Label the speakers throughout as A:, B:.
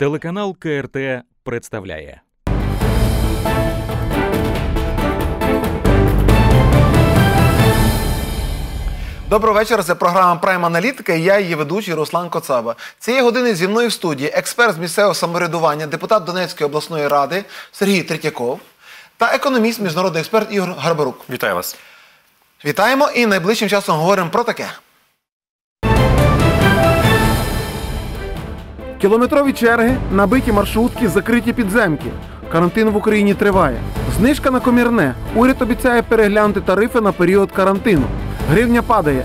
A: Телеканал КРТ представляє.
B: Доброго вечора, це програма «Прайм Аналітика» і я, її ведучий Руслан Коцаба. Цієї години зі мною в студії експерт з місцевого самоврядування, депутат Донецької обласної ради Сергій Третьяков та економіст, міжнародний експерт Ігор Гарбарук.
C: Вітаю вас.
B: Вітаємо і найближчим часом говоримо про таке. Кілометрові черги, набиті маршрутки, закриті підземки. Карантин в Україні триває. Знижка на комірне. Уряд обіцяє переглянути тарифи на період карантину. Гривня падає.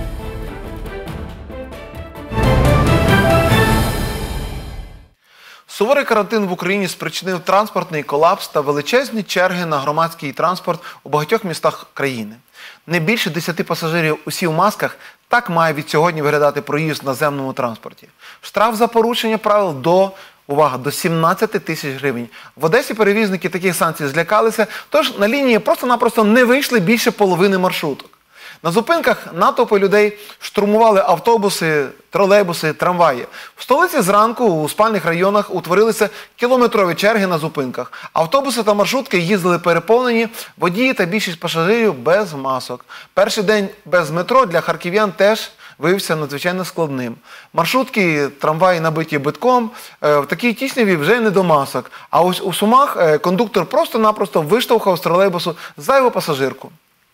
B: Суворий карантин в Україні спричинив транспортний колапс та величезні черги на громадський транспорт у багатьох містах країни. Не більше 10 пасажирів усі в масках – так має від сьогодні виглядати проїзд в наземному транспорті. Штраф за порушення правил до 17 тисяч гривень. В Одесі перевізники таких санкцій злякалися, тож на лінії просто-напросто не вийшли більше половини маршруток. На зупинках натовпи людей штурмували автобуси, тролейбуси, трамваї. В столиці зранку у спальних районах утворилися кілометрові черги на зупинках. Автобуси та маршрутки їздили переповнені, водії та більшість пасажирів без масок. Перший день без метро для харків'ян теж виявився надзвичайно складним. Маршрутки, трамваї набиті битком, в такій тісняві вже не до масок. А ось у Сумах кондуктор просто-напросто виштовхав з тролейбусу зайву пасажирку.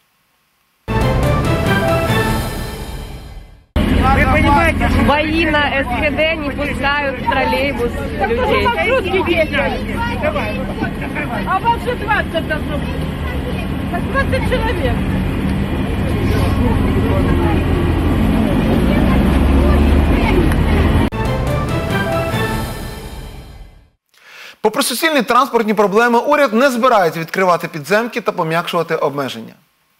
D: Вы понимаете, бои на СХД не пускают в троллейбус людей.
E: А вас же 20 должно быть. 20 человек.
B: Попри суцільні транспортні проблеми, уряд не збирається відкривати підземки та пом'якшувати обмеження.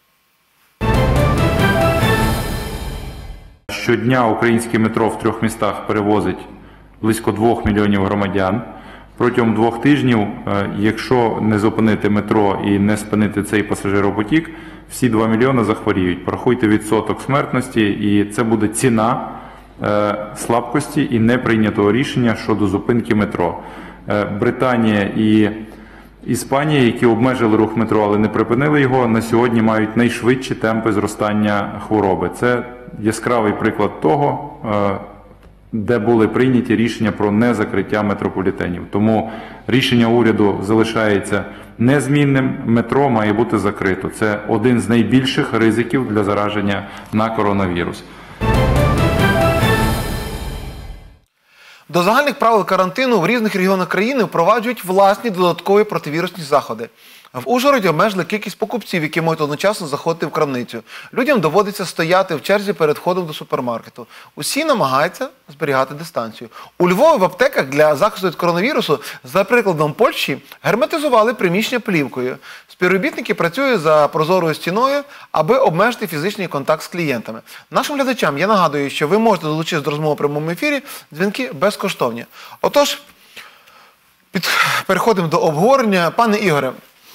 F: Щодня українське метро в 3 містах перевозить близько 2 мільйонів громадян. Протягом 2 тижнів, якщо не зупинити метро і не спинити цей пасажиропотік, всі 2 мільйони захворіють. Порахуйте відсоток смертності, і це буде ціна слабкості і неприйнятого рішення щодо зупинки метро. Британія і Іспанія, які обмежили рух метро, але не припинили його, на сьогодні мають найшвидші темпи зростання хвороби. Це яскравий приклад того, де були прийняті рішення про незакриття метрополітенів. Тому рішення уряду залишається незмінним, метро має бути закрито. Це один з найбільших ризиків для зараження на коронавірус.
B: До загальних правил карантину в різних регіонах країни впроваджують власні додаткові противірусні заходи. В Ужгороді обмежили кількість покупців, які можуть одночасно заходити в крамницю. Людям доводиться стояти в черзі перед входом до супермаркету. Усі намагаються зберігати дистанцію. У Львові в аптеках для захисту від коронавірусу, за прикладом Польщі, герметизували приміщення плівкою. Співробітники працюють за прозорою стіною, аби обмежити фізичний контакт з клієнтами. Нашим глядачам я нагадую, що ви можете долучитися до розмови в прямому ефірі, дзвінки безкоштовні. Отож, переходимо до обговорення. Пане Ігоре,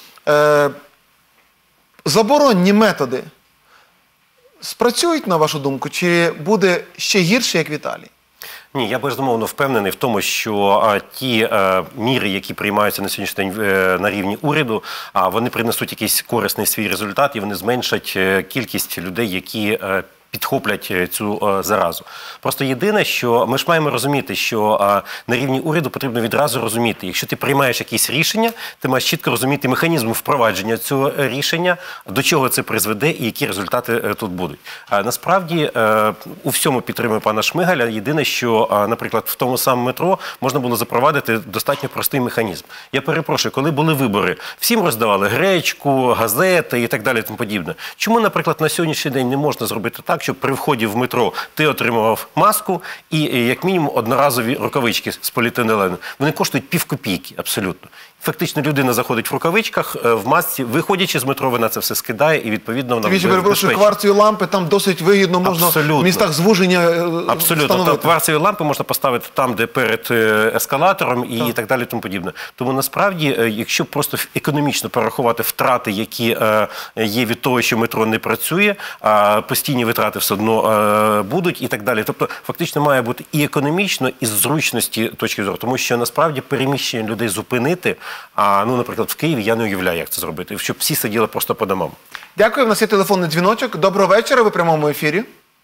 B: заборонні методи спрацюють, на вашу думку, чи буде ще гірше, як в Італії?
C: Ні, я безумовно впевнений в тому, що ті міри, які приймаються на сьогоднішній день на рівні уряду, вони принесуть якийсь корисний свій результат і вони зменшать кількість людей, які підхоплять цю заразу. Просто єдине, що ми ж маємо розуміти, що на рівні уряду потрібно відразу розуміти, якщо ти приймаєш якісь рішення, ти маєш чітко розуміти механізм впровадження цього рішення, до чого це призведе і які результати тут будуть. Насправді, у всьому підтримую пана Шмигаля. Єдине, що, наприклад, в тому самому метро можна було запровадити достатньо простий механізм. Я перепрошую, коли були вибори, всім роздавали гречку, газети і так далі, тому подібне. Чому, наприклад, на сьогоднішній день не можна зробити так, щоб при вході в метро ти отримував маску і, як мінімум, одноразові рукавички з поліетилену. Вони коштують півкопійки, абсолютно. Фактично людина заходить в рукавичках, в масці, виходячи з метро, вона це все скидає і, відповідно, вона
B: безпечна. Кварцеві лампи там досить вигідно можна в містах звуження встановити.
C: Абсолютно. Кварцеві лампи можна поставити там, де перед ескалатором і так далі, тому подібне. Тому, насправді, якщо просто економічно порахувати втрати, які є від того, що метро не працює, постійні витрати витрати все одно будуть і так далі. Тобто, фактично має бути і економічно, і з зручності точки зору. Тому що насправді переміщення людей зупинити, наприклад, в Києві я не уявляю, як це зробити, щоб всі сиділи просто по домам.
B: Дякую, в нас є телефонний дзвіночок. Доброго вечора, ви в прямому ефірі.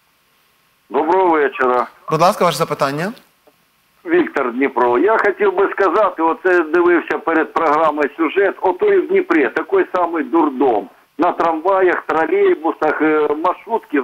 G: Доброго вечора.
B: Будь ласка, ваше запитання.
G: Віктор, Дніпро. Я хотів би сказати, оце дивився перед програмою сюжет, ото і в Дніпрі, такий самий дурдом. На трамваях, троллейбусах, маршрутки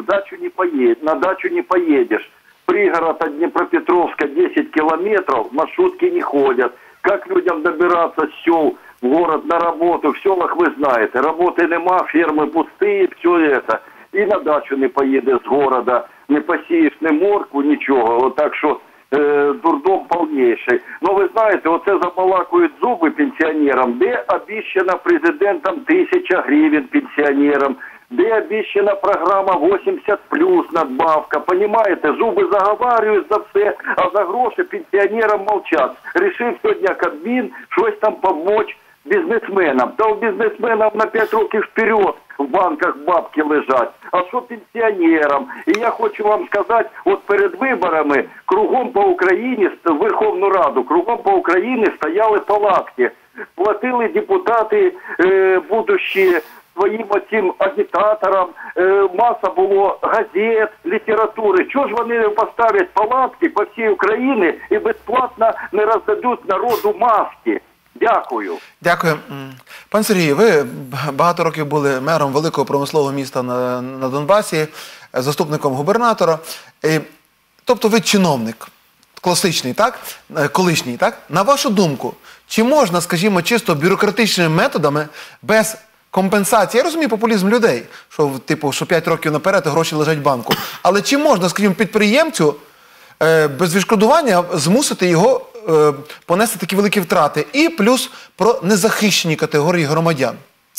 G: на дачу не поедешь. Пригород от Днепропетровска 10 километров, маршрутки не ходят. Как людям добираться с сел в город на работу? В селах вы знаете, работы нема, фермы пустые, все это. И на дачу не поедешь с города, не посієш ни моркву, нічого. Так що дурдом повніший. Ну ви знаєте, оце забалакують зуби пенсіонерам, де обіщена президентом 1000 гривень пенсіонерам, де обіщена програма 80+ надбавка. Понімаєте, зуби заговарюють за все, а за гроші пенсіонерам мовчать. Рішив сьогодні Кабмін щось там помочь бізнесменам. Та у бізнесменам на 5 років вперед в банках бабки лежать. А що пенсіонерам? І я хочу вам сказати, от перед виборами кругом по Україні, в Верховну Раду, кругом по Україні стояли палатки. Платили депутати будущі своїм оцим агітаторам, маса було газет, літератури. Чого ж вони не поставлять палатки по всій Україні і безплатно не роздадуть народу маски? Дякую.
B: Дякую. Пан Сергій, ви багато років були мером великого промислового міста на Донбасі, заступником губернатора. Тобто ви чиновник, класичний, так? Колишній, так? На вашу думку, чи можна, скажімо, чисто бюрократичними методами, без компенсації, я розумію популізм людей, що 5 років наперед гроші лежать в банку, але чи можна, скажімо, підприємцю без відшкодування змусити його понести такі великі втрати? І плюс про незахищені категорії громадян.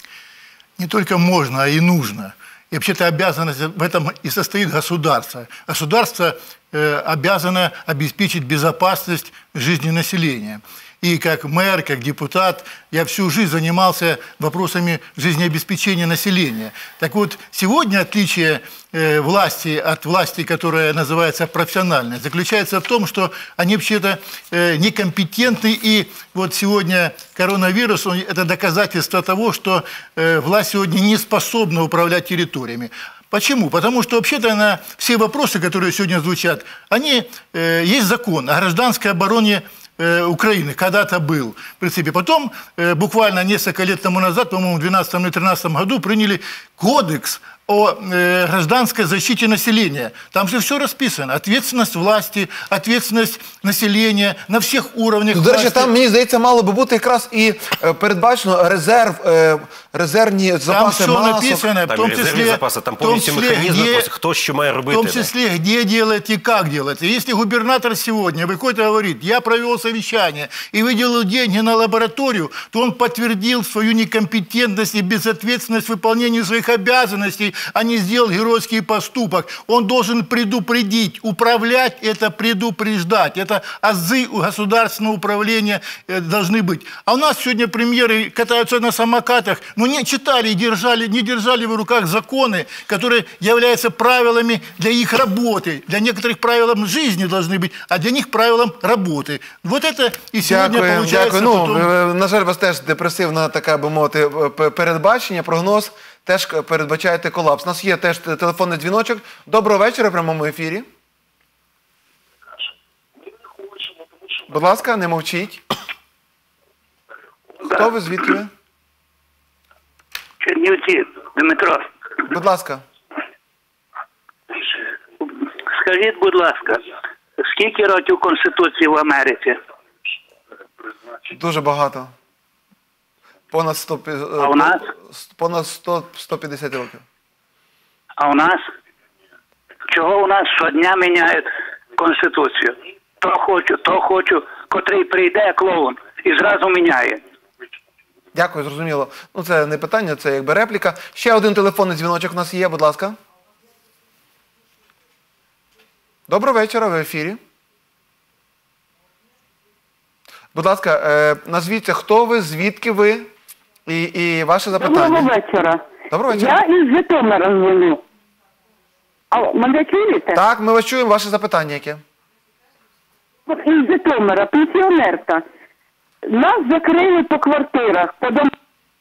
H: Не только можно, а и нужно. И вообще-то обязанность в этом и состоит государство. Государство обязано обеспечить безопасность жизни населения. И как мэр, как депутат, я всю жизнь занимался вопросами жизнеобеспечения населения. Так вот, сегодня отличие власти от власти, которая называется профессиональной, заключается в том, что они вообще-то некомпетентны. И вот сегодня коронавирус – это доказательство того, что власть сегодня не способна управлять территориями. Почему? Потому что вообще-то на все вопросы, которые сегодня звучат, есть закон о гражданской обороне Украины, когда-то был, в принципе. Потом, буквально несколько лет тому назад, по-моему, в 2012 или 2013 году приняли кодекс о гражданской защите населения. Там же все расписано. Ответственность власти, ответственность населения на всех уровнях власти.
B: До речі, там, мені здається, мало би бути якраз і передбачено резервні запаси масок.
H: Там все написано,
C: в том числе запаси, там повністю механізм, хто що має робити.
H: В том числе, где делать и как делать. И если губернатор сегодня выходит и говорит, я провел совещание и выделил деньги на лабораторию, то он подтвердил свою некомпетентность и безответственность в выполнении своих обязанностей, а не сделал геройский поступок. Он должен предупредить, управлять – это предупреждать. Это азы государственного управления должны быть. А у нас сегодня премьеры катаются на самокатах, но не читали и не держали в руках законы, которые являются правилами для их работы. Для некоторых правилам жизни должны быть, а для них правилам работы. Вот это и сегодня получается.
B: Дякую. На жаль, у вас теж депресивна, така би мовити, передбачення, прогноз. Теж передбачаєте колапс. У нас є теж телефонний дзвіночок. Доброго вечора в прямому ефірі. Будь ласка, не мовчіть. Хто ви, звідки ви?
I: Чернівці, Дмитро.
B: Будь ласка.
I: Скажіть, будь ласка, скільки років Конституції в Америці?
B: Дуже багато. Понад 150 років.
I: А у нас? Чого у нас щодня міняють Конституцію? То хочу, котрий прийде клоун і зразу міняє.
B: Дякую, зрозуміло. Ну, це не питання, це якби репліка. Ще один телефонний дзвіночок у нас є, будь ласка. Доброго вечора, ви в ефірі. Будь ласка, назвіться, хто ви, звідки ви і ваше запитання.
J: Доброго вечора.
B: Доброго вечора.
J: Я із Житомира дзвоню. А мене чуєте?
B: Так, ми вас чуємо. Ваше запитання яке?
J: Із Житомира, пенсіонерка. Нас закрили по квартирах, по домах.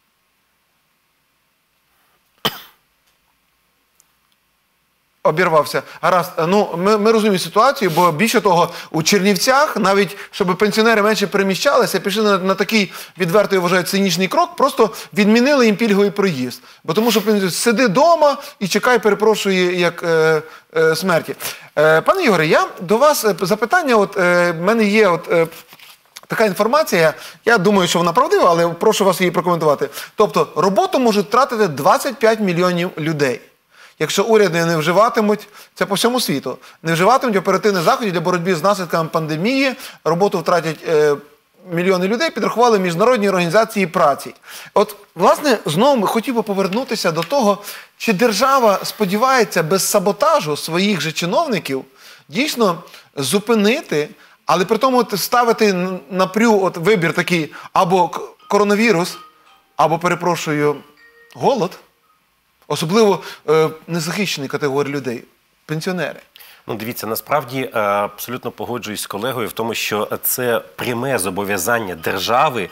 B: Обірвався. Гаразд. Ну, ми розуміємо ситуацію, бо більше того, у Чернівцях, навіть щоб пенсіонери менше переміщалися, пішли на такий, відверто я вважаю, цинічний крок, просто відмінили їм пільговий проїзд. Бо тому що сиди вдома і чекай, перепрошую, як смерті. Пане Ігоре, я до вас запитання, в мене є така інформація, я думаю, що вона правдива, але прошу вас її прокоментувати. Тобто, роботу можуть втратити 25 мільйонів людей. Якщо уряди не вживатимуть, це по всьому світу, не вживатимуть оперативних заходів для боротьби з наслідками пандемії, роботу втратять мільйони людей, підрахували міжнародні організації праці. От, власне, знову хотів би повернутися до того, чи держава сподівається без саботажу своїх же чиновників дійсно зупинити, але при тому ставити напрю вибір такий або коронавірус, або, перепрошую, голод, особливо незахищені категорії людей, пенсіонери.
C: Ну, дивіться, насправді абсолютно погоджуюсь з колегою в тому, що це пряме зобов'язання держави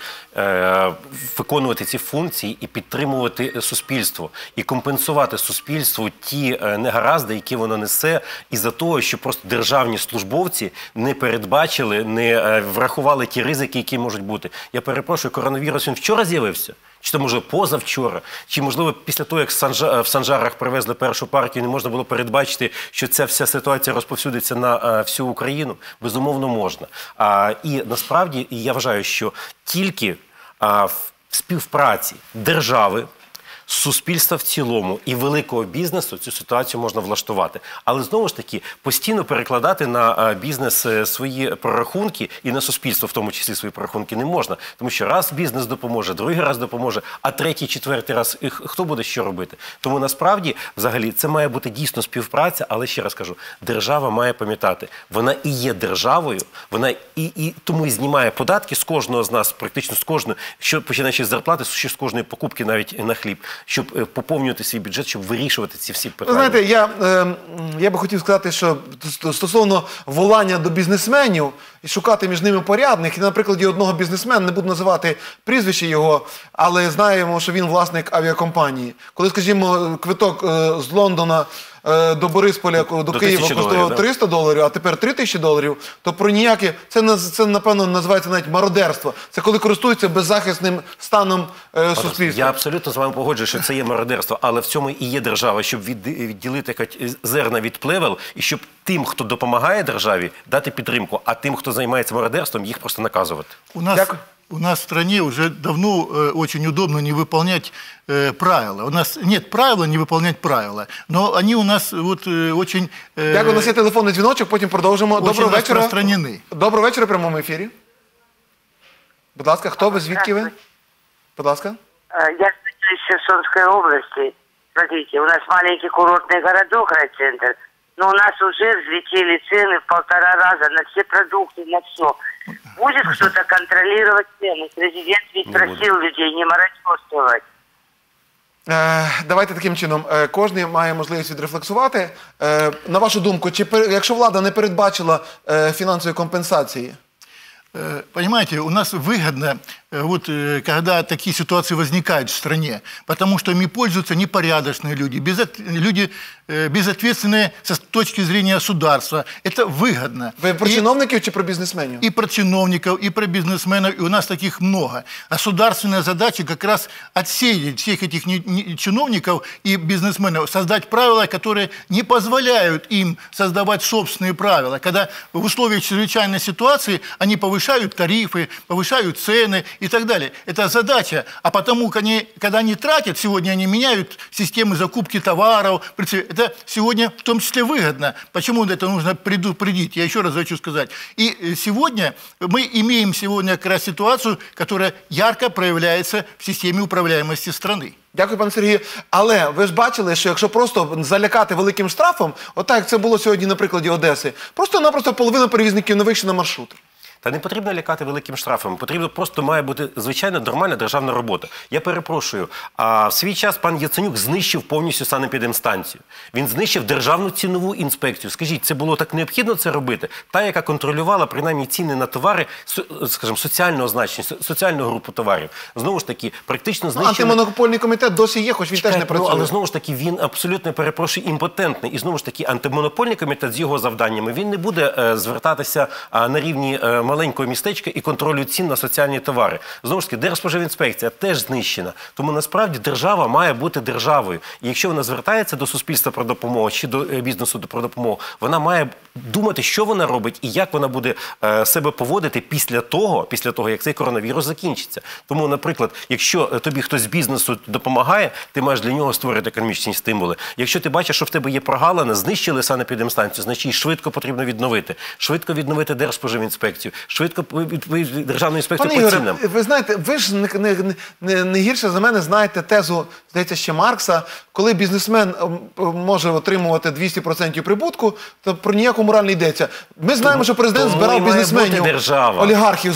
C: виконувати ці функції і підтримувати суспільство, і компенсувати суспільству ті негаразди, які воно несе, із-за того, що просто державні службовці не передбачили, не врахували ті ризики, які можуть бути. Я перепрошую, коронавірус він вчора з'явився? Чи то, може, позавчора? Чи, можливо, після того, як в Санжарах привезли першу партію, не можна було передбачити, що ця вся ситуація розповсюдиться на всю Україну? Безумовно, можна. І насправді, я вважаю, що тільки в співпраці держави, суспільства в цілому і великого бізнесу цю ситуацію можна влаштувати. Але, знову ж таки, постійно перекладати на бізнес свої прорахунки і на суспільство, в тому числі свої прорахунки, не можна. Тому що раз бізнес допоможе, другий раз допоможе, а третій, четвертий раз хто буде що робити? Тому, насправді, взагалі, це має бути дійсно співпраця, але, ще раз кажу, держава має пам'ятати, вона і є державою, вона і тому і знімає податки з кожного з нас, практично з кожного, що починаючи з зарплати, що з кожної покупки навіть на хліб, щоб поповнювати свій бюджет, щоб вирішувати ці всі питання.
B: Знаєте, я би хотів сказати, що стосовно волання до бізнесменів і шукати між ними порядних, і на прикладі одного бізнесмена, не буду називати прізвище його, але знаємо, що він власник авіакомпанії. Коли, скажімо, квиток з Лондона до Борисполя, до Києва коштував $300, а тепер $3000, то про ніяке, це напевно називається навіть мародерство. Це коли користуються беззахисним станом суспільства.
C: Я абсолютно з вами погоджуюсь, що це є мародерство, але в цьому і є держава, щоб відділити зерна від плевел, і щоб тим, хто допомагає державі, дати підтримку, а тим, хто займається мародерством, їх просто наказувати.
H: У нас в стране уже давно очень удобно не выполнять правила. У нас нет правила не выполнять правила, но они у нас вот очень...
B: Дякую, у нас є телефонний дзвіночок, потім продовжимо. Доброго вечора. Доброго вечора в прямому ефірі. Будь ласка, хто ви, звідки ви? Будь ласка.
K: Я из Херсонской области. Смотрите, у нас маленький курортный городок, райцентр, но у нас уже взлетели цены в 1,5 раза на все продукты, на все. Будет кто-то контролировать цены? Президент ведь просил людей не мародерствовать.
B: Давайте таким чином. Кожен має можливість відрефлексувати. На вашу думку, якщо влада не передбачила фінансової компенсації?
H: Понимаете, у нас выгодно, вот, когда такие ситуации возникают в стране, потому что ими пользуются непорядочные люди, люди безответственные с точки зрения государства. Это выгодно.
B: Вы про чиновников или про бизнесменов?
H: И про чиновников, и про бизнесменов, и у нас таких много. Государственная задача как раз отсеять всех этих чиновников и бизнесменов, создать правила, которые не позволяют им создавать собственные правила. Когда в условиях чрезвычайной ситуации они повышают тарифы, повышают цены и так далее. Это задача. А потому, когда они тратят, сегодня они меняют системы закупки товаров. Это сегодня в том числе выгодно. Почему это нужно предупредить? Я еще раз хочу сказать. И сегодня мы имеем как раз ситуацию, которая ярко проявляется в системе управляемости страны.
B: Дякую, пане Сергію. Але ви ж бачили, що якщо просто залякати великим штрафом, отак як це було сьогодні на прикладі Одеси, просто-напросто половина перевізників не вийшли на маршрути.
C: Та не потрібно лякати великим штрафами, потрібно просто має бути звичайна нормальна державна робота. Я перепрошую, в свій час пан Яценюк знищив повністю санепідемстанцію. Він знищив Державну цінову інспекцію. Скажіть, це було так необхідно це робити? Та, яка контролювала принаймні ціни на товари, скажімо, соціального значення, соціальну групу товарів. Знову ж таки, практично знищили...
B: Антимонопольний комітет досі є, хоч він теж не працює.
C: Але знову ж таки, він абсолютно, перепрошую, імпотентний. І знову ж таки, антимонопольний комітет з його завданнями, він не буде звертатися на рівні маленького містечка і контролю цін на соціальні товари. Знову ж таки, Держспоживінспекція теж знищена. Тому насправді держава має бути державою. І якщо вона звертається до суспільства про допомогу чи до бізнесу про допомогу, вона має думати, що вона робить і як вона буде себе поводити після того, як цей коронавірус закінчиться. Тому, наприклад, якщо тобі хтось з бізнесу допомагає, ти маєш для нього створити економічні стимули. Якщо ти бачиш, що в тебе є прогалина, знищили санепідемстанцію, значить її швидко потрібно відновити. Швидко відновити Держспоживінспекцію, швидко Державну інспекцію по цінам.
B: Ви знаєте, ви ж не гірше за мене знаєте тезу, здається, ще Маркса, коли бізнесмен може отримувати 200% прибутку, то про ніяку мораль не йдеться. Ми знаємо, що президент збирав бізнесменів, олігархів,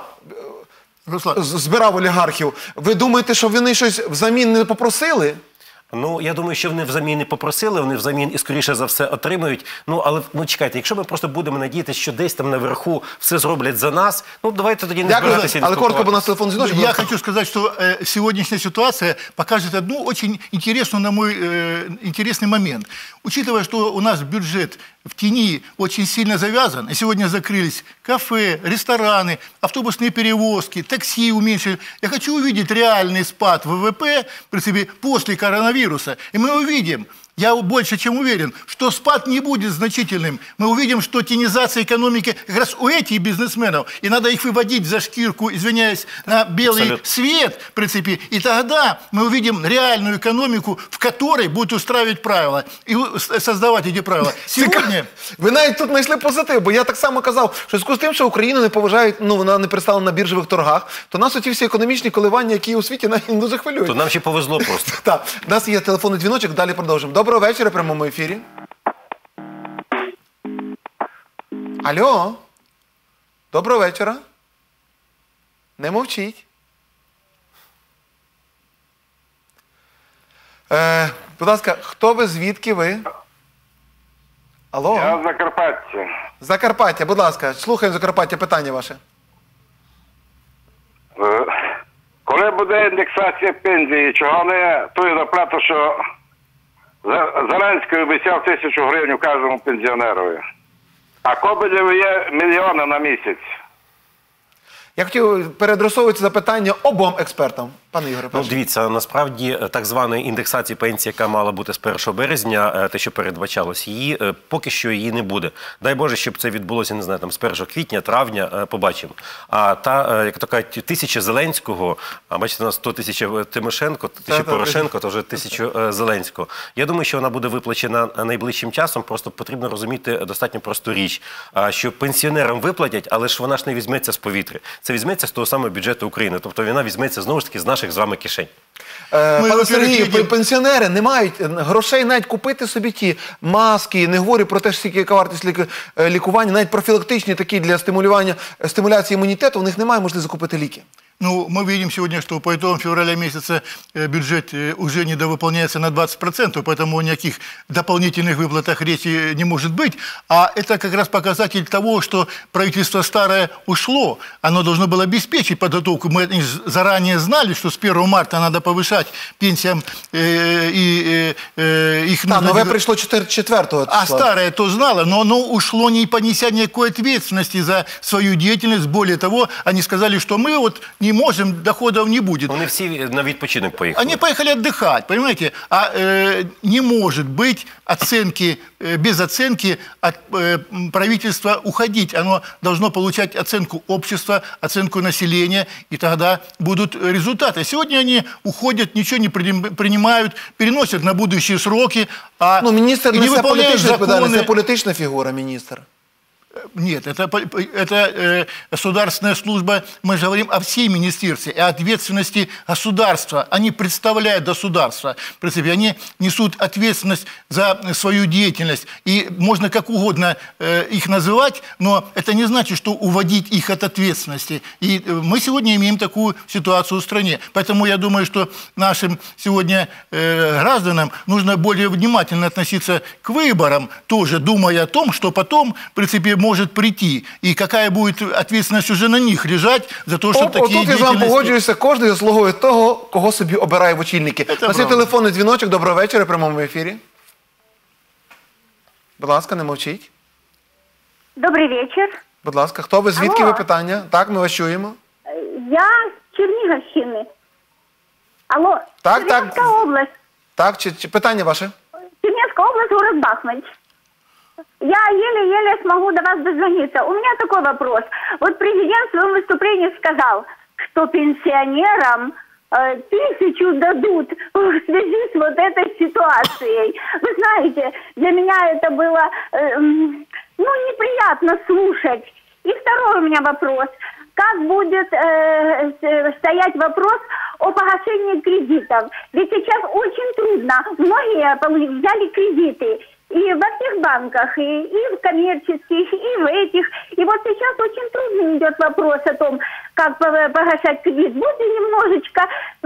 B: збирав олігархів. Ви думаєте, що вони щось взамін не попросили?
C: Ну, я думаю, що вони взамін не попросили, вони взамін і, скоріше за все, отримають. Але чекайте, якщо ми просто будемо надіятися, що десь там наверху все зроблять за нас, давайте тоді не збиратися.
B: Але коротко, бо у нас телефон звіночок.
H: Я хочу сказать, что сегодняшняя ситуация покажет одну очень интересную, на мой интересный момент. Учитывая, что у нас бюджет в тени очень сильно завязан, и сегодня закрылись кафе, рестораны, автобусные перевозки, такси уменьшили. Я хочу увидеть реальный спад ВВП, в принципе, после коронавируса. И мы увидим, я больше чем уверен, что спад не будет значительным. Мы увидим, что тенизация экономики как раз у этих бизнесменов, и надо их выводить за шкирку, извиняюсь, на белый свет, в принципе. И тогда мы увидим реальную экономику, в которой будут устраивать правила и создавать эти правила. Сегодня...
B: Ви навіть тут знайшли позитив, бо я так само казав, що в зв'язку з тим, що Україну не поважають, вона не представлена на біржових торгах, то нас оці всі економічні коливання, які у світі, навіть не дуже хвилюють.
C: То нам ще повезло просто.
B: Так, у нас є телефонний дзвіночок, далі продовжимо. Доброго вечора, в прямому ефірі. Алло. Доброго вечора. Не мовчіть. Будь ласка, хто ви, звідки ви? Алло.
L: Я з Закарпаття.
B: Закарпаття, будь ласка, слухаємо Закарпаття, питання ваше.
L: Коли буде індексація пенсії, чого не ту зарплату, що Зеленський обіцяв 1000 гривень кожному пенсіонерові? А Коболєв є мільйони на місяць.
B: Я хотів переадресовувати запитання обом експертам. Пане Ігоре, перше.
C: Дивіться, насправді так званої індексації пенсії, яка мала бути з 1 березня, те, що передбачалось, поки що її не буде. Дай Боже, щоб це відбулося, не знаю, там з 1 квітня, травня, побачимо. А та, як то кажуть, 1000 Зеленського, а бачите, у нас 100 000 Тимошенко, 1000 Порошенко, то вже 1000 Зеленського. Я думаю, що вона буде виплачена найближчим часом, просто потрібно розуміти достатньо просту річ, що пенсіонерам виплатять, але ж вона ж не візьметься з повітря. Це візьметься з того самого бюджету України, тобто вона візьметься знову ж таки з наших з вами кишень.
B: Пане Сергію, пенсіонери не мають грошей навіть купити собі ті маски, не говорю про те, яка вартість лікування, навіть профілактичні такі для стимуляції імунітету, у них немає можливості закупити ліки.
H: Ну, мы видим сегодня, что по итогам февраля месяца бюджет уже недовыполняется на 20%, поэтому о никаких дополнительных выплатах речи не может быть. А это как раз показатель того, что правительство старое ушло. Оно должно было обеспечить подготовку. Мы заранее знали, что с 1 марта надо повышать пенсиям и их нужно...
B: новое пришло 4 числа.
H: А старое то знало, но оно ушло, не понеся никакой ответственности за свою деятельность. Более того, они сказали, что мы вот не можем, доходов не будет.
C: Вони всі на відпочинок поїхали.
H: Они поехали отдыхать, понимаете? А не может быть оценки, без оценки от правительства уходить. Оно должно получать оценку общества, оценку населения, и тогда будут результаты. Сегодня они уходят, ничего не принимают, переносят на будущие сроки,
B: министр
H: не выполняют законы.
B: Це політична фігура, міністр.
H: Нет, это государственная служба, мы же говорим о всей министерстве, о ответственности государства. Они представляют государство, в принципе, они несут ответственность за свою деятельность. И можно как угодно их называть, но это не значит, что уводить их от ответственности. И мы сегодня имеем такую ситуацию в стране. Поэтому я думаю, что нашим сегодня гражданам нужно более внимательно относиться к выборам, тоже думая о том, что потом, в принципе, может прийти. І яка буде відповідальність вже на них лежать за те, що такі діяльності...
B: Отут я з вами погоджуюся, кожен заслуговує того, кого собі обирає в очільники. У нас є телефонний дзвіночок. Доброго вечора, в прямому ефірі. Будь ласка, не мовчіть.
M: Добрий вечір.
B: Будь ласка, хто ви, звідки ви питання? Так, ми вас чуємо.
M: Я з Чернігівщини. Алло,
B: так,
M: Чернігівська область.
B: Так, чи питання ваше?
M: Чернігівська область, город Бахмач. Я еле-еле смогу до вас дозвониться. У меня такой вопрос. Вот президент в своем выступлении сказал, что пенсионерам 1000 дадут в связи с вот этой ситуацией. Вы знаете, для меня это было неприятно слушать. И второй у меня вопрос. Как будет стоять вопрос о погашении кредитов? Ведь сейчас очень трудно. Многие взяли кредиты. И во всех банках, и в коммерческих, и в этих. И вот сейчас очень трудно идет вопрос о том, как погашать кредит. Будет немножечко,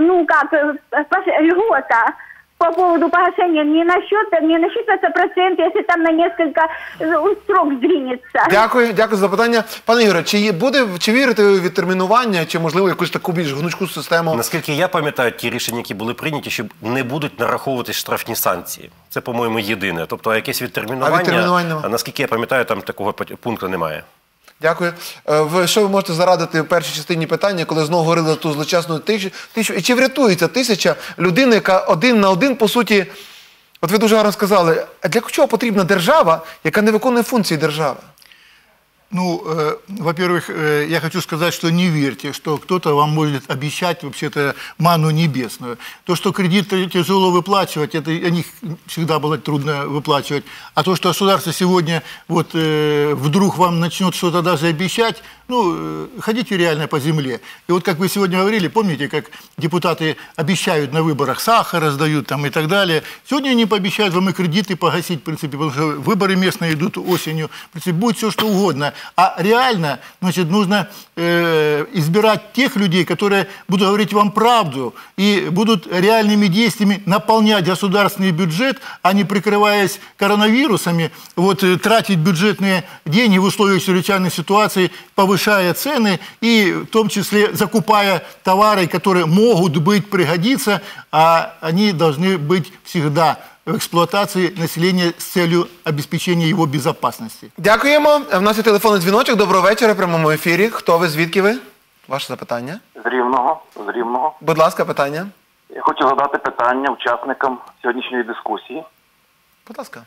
M: льгота по поводу погашения. Не насчитывается процент, если там на несколько срок сдвинется.
B: Дякую за запитання. Пане Ігоре, чи вірите ви у відтермінування, чи, можливо, якусь таку більш гнучку систему?
C: Наскільки я пам'ятаю, ті рішення, які були прийняті, що не будуть нараховуватись штрафні санкції. Це, по-моєму, єдине. Тобто, якесь відтермінування, наскільки я пам'ятаю, там такого пункту немає.
B: Дякую. Що ви можете зарадити в першій частині питання, коли знову говорили за ту злочасну 1000? І чи врятується 1000 людина, яка один на один, по суті, от ви дуже гарно сказали, а для чого потрібна держава, яка не виконує функції держави?
H: Во-первых, я хочу сказать, что не верьте, что кто-то вам может обещать вообще-то ману небесную. То, что кредиты тяжело выплачивать, это о них всегда было трудно выплачивать. А то, что государство сегодня вдруг вам начнет что-то даже обещать, ходите реально по земле. И вот как вы сегодня говорили, помните, как депутаты обещают на выборах сахар раздают там и так далее. Сегодня они пообещают вам и кредиты погасить, в принципе, потому что выборы местные идут осенью. В принципе, будет все, что угодно. А реально, нужно избирать тех людей, которые будут говорить вам правду и будут реальными действиями наполнять государственный бюджет, а не прикрываясь коронавирусами, тратить бюджетные деньги в условиях чрезвычайной ситуации, повышая цены и в том числе закупая товары, которые могут пригодиться, а они должны быть всегда в експлуатації населення з цілею обезпечення його безпечності.
B: Дякуємо. В нас є телефонний дзвіночок. Доброго вечора в прямому ефірі. Хто ви, звідки ви? Ваше запитання.
N: З Рівного.
B: Будь ласка, питання.
N: Я хочу задати питання учасникам сьогоднішньої дискусії.
B: Будь ласка.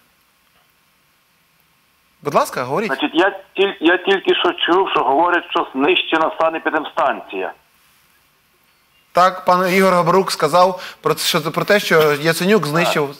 B: Будь ласка, говоріть.
N: Значить, я тільки що чув, що говорять, що знищена санепідемстанція.
B: Так, пан Ігор Габарук сказав про те, що Яценюк знищив...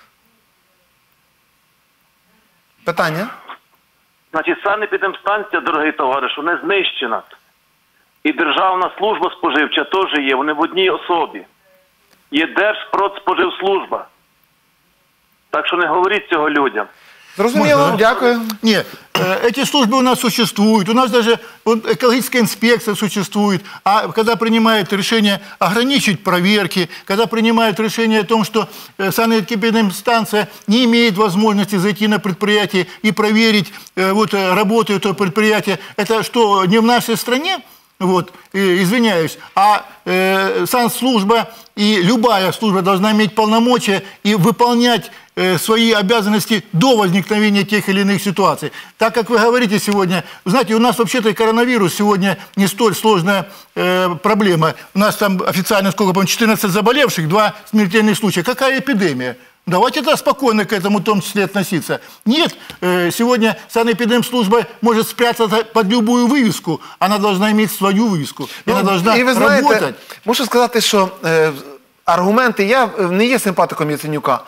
B: Питання?
N: Значить, санепідемстанція, дорогий товаришу, не знищена. І Державна служба споживча теж є, вони в одній особі. Є Держпродспоживслужба. Так що не говоріть цього людям.
B: Зрозуміло, дякую.
H: Нет, эти службы у нас существуют, у нас даже экологическая инспекция существует, а когда принимают решение ограничить проверки, когда принимают решение о том, что санэпидемстанция не имеет возможности зайти на предприятие и проверить работу этого предприятия, это что, не в нашей стране? Извиняюсь, а санслужба и любая служба должна иметь полномочия и выполнять свои обязанности до возникновения тех или иных ситуаций. Так как вы говорите сегодня, знаете, у нас вообще-то коронавирус сегодня не столь сложная проблема. У нас там официально, 14 заболевших, 2 смертельных случая. Какая эпидемия? Давайте тогда спокойно к этому в том числе относиться. Нет, сегодня санэпидемслужба может спрятаться под любую вывеску. Она должна иметь свою вывеску. Она должна работать.
B: Мушу сказати, що аргументи, я не є симпатиком Яценюка,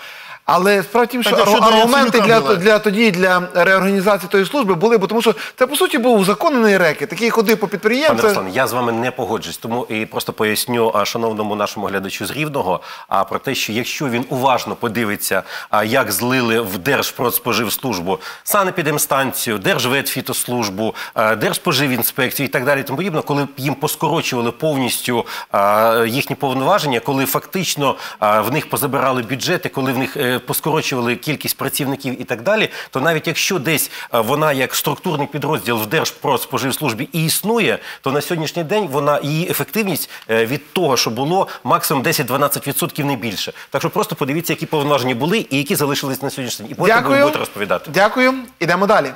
B: Але справа в тім, що
H: Так, якщо
B: аргументи
H: Яценюка
B: для реорганізації тої служби були, бо тому що це, по суті, був узаконений рекет, який ходив по
C: Пане
B: підприємцям.
C: Руслан, я з вами не погоджусь, тому і просто поясню шановному нашому глядачу з Рівного про те, що якщо він уважно подивиться, як злили в Держпродспоживслужбу санепідемстанцію, Держветфітослужбу, Держспоживінспекцію і так далі, тому подібне, коли їм поскорочували повністю їхні повноваження, коли фактично в них позабирали бюджети, коли в них поскорочували кількість працівників і так далі, то навіть якщо десь вона як структурний підрозділ в Держпродспоживслужбі і існує, то на сьогоднішній день її ефективність від того, що було, максимум 10-12% не більше. Так що просто подивіться, які повноваження були і які залишились на сьогоднішній день. І потім ви будете розповідати.
B: Дякую. Ідемо далі.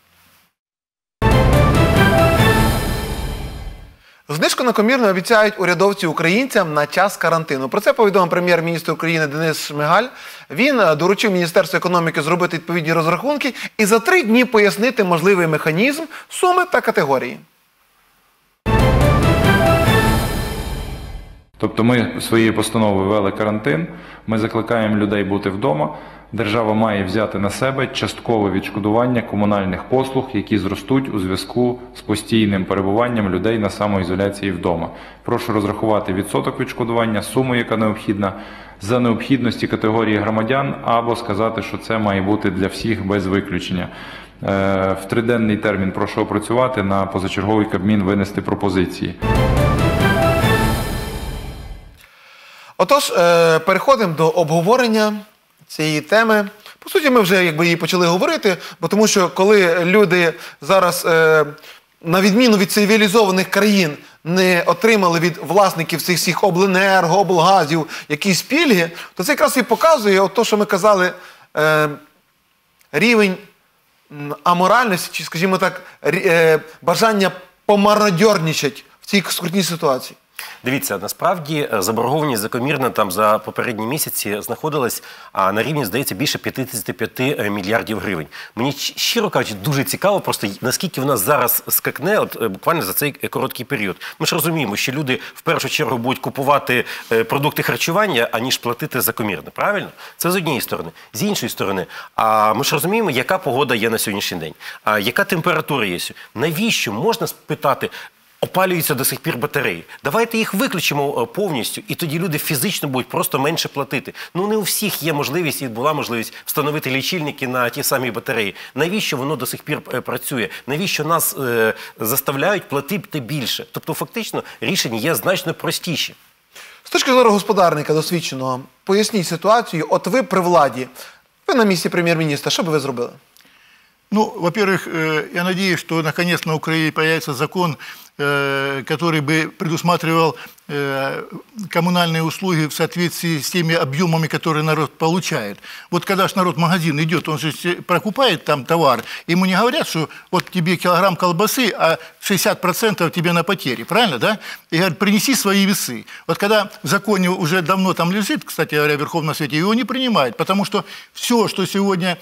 B: Знижку на комірне обіцяють урядовці українцям на час карантину. Про це повідомив прем'єр-міністр України Денис Шмигаль. Він доручив Міністерству економіки зробити відповідні розрахунки і за 3 дні пояснити можливий механізм, суми та категорії.
F: Тобто ми своєю постановою ввели карантин, ми закликаємо людей бути вдома. Держава має взяти на себе часткове відшкодування комунальних послуг, які зростуть у зв'язку з постійним перебуванням людей на самоізоляції вдома. Прошу розрахувати відсоток відшкодування, суму, яка необхідна, за необхідності категорії громадян, або сказати, що це має бути для всіх без виключення. В 3-денний термін прошу опрацювати, на позачерговий Кабмін винести пропозиції.
B: Отож, переходимо до обговорення цієї теми. По суті, ми вже її почали говорити, бо тому що коли люди зараз, на відміну від цивілізованих країн, не отримали від власників цих всіх обленерго, облгазів якісь пільги, то це якраз і показує те, що ми казали, рівень аморальності, чи, скажімо так, бажання помародьорничати в цій скрутній ситуації.
C: Дивіться, насправді заборгованість закомірна там за попередні місяці знаходилась на рівні, здається, більше 55 мільярдів гривень. Мені, щиро кажучи, дуже цікаво просто, наскільки в нас зараз скакне буквально за цей короткий період. Ми ж розуміємо, що люди в першу чергу будуть купувати продукти харчування, аніж платити закомірне, правильно? Це з однієї сторони. З іншої сторони, ми ж розуміємо, яка погода є на сьогоднішній день, яка температура є. Навіщо, можна спитати, опалюються до сих пір батареї. Давайте їх виключимо повністю, і тоді люди фізично будуть просто менше платити. Ну, не у всіх є можливість і була можливість встановити лічильники на ті самі батареї. Навіщо воно до сих пір працює? Навіщо нас заставляють платити більше? Тобто, фактично, рішення є значно простіші.
B: З точки зору господарника досвідченого, поясніть ситуацію. От ви при владі, ви на місці прем'єр-міністра, що би ви зробили?
H: Ну, во-первых, я надеюсь, что наконец на Украине появится закон, который бы предусматривал коммунальные услуги в соответствии с теми объемами, которые народ получает. Вот когда же народ в магазин идет, он же прокупает там товар, ему не говорят, что вот тебе килограмм колбасы, а 60% тебе на потери, правильно, да? И говорят, принеси свои весы. Вот когда в законе уже давно там лежит, кстати говоря, в Верховном Совете, его не принимают, потому что все, что сегодня,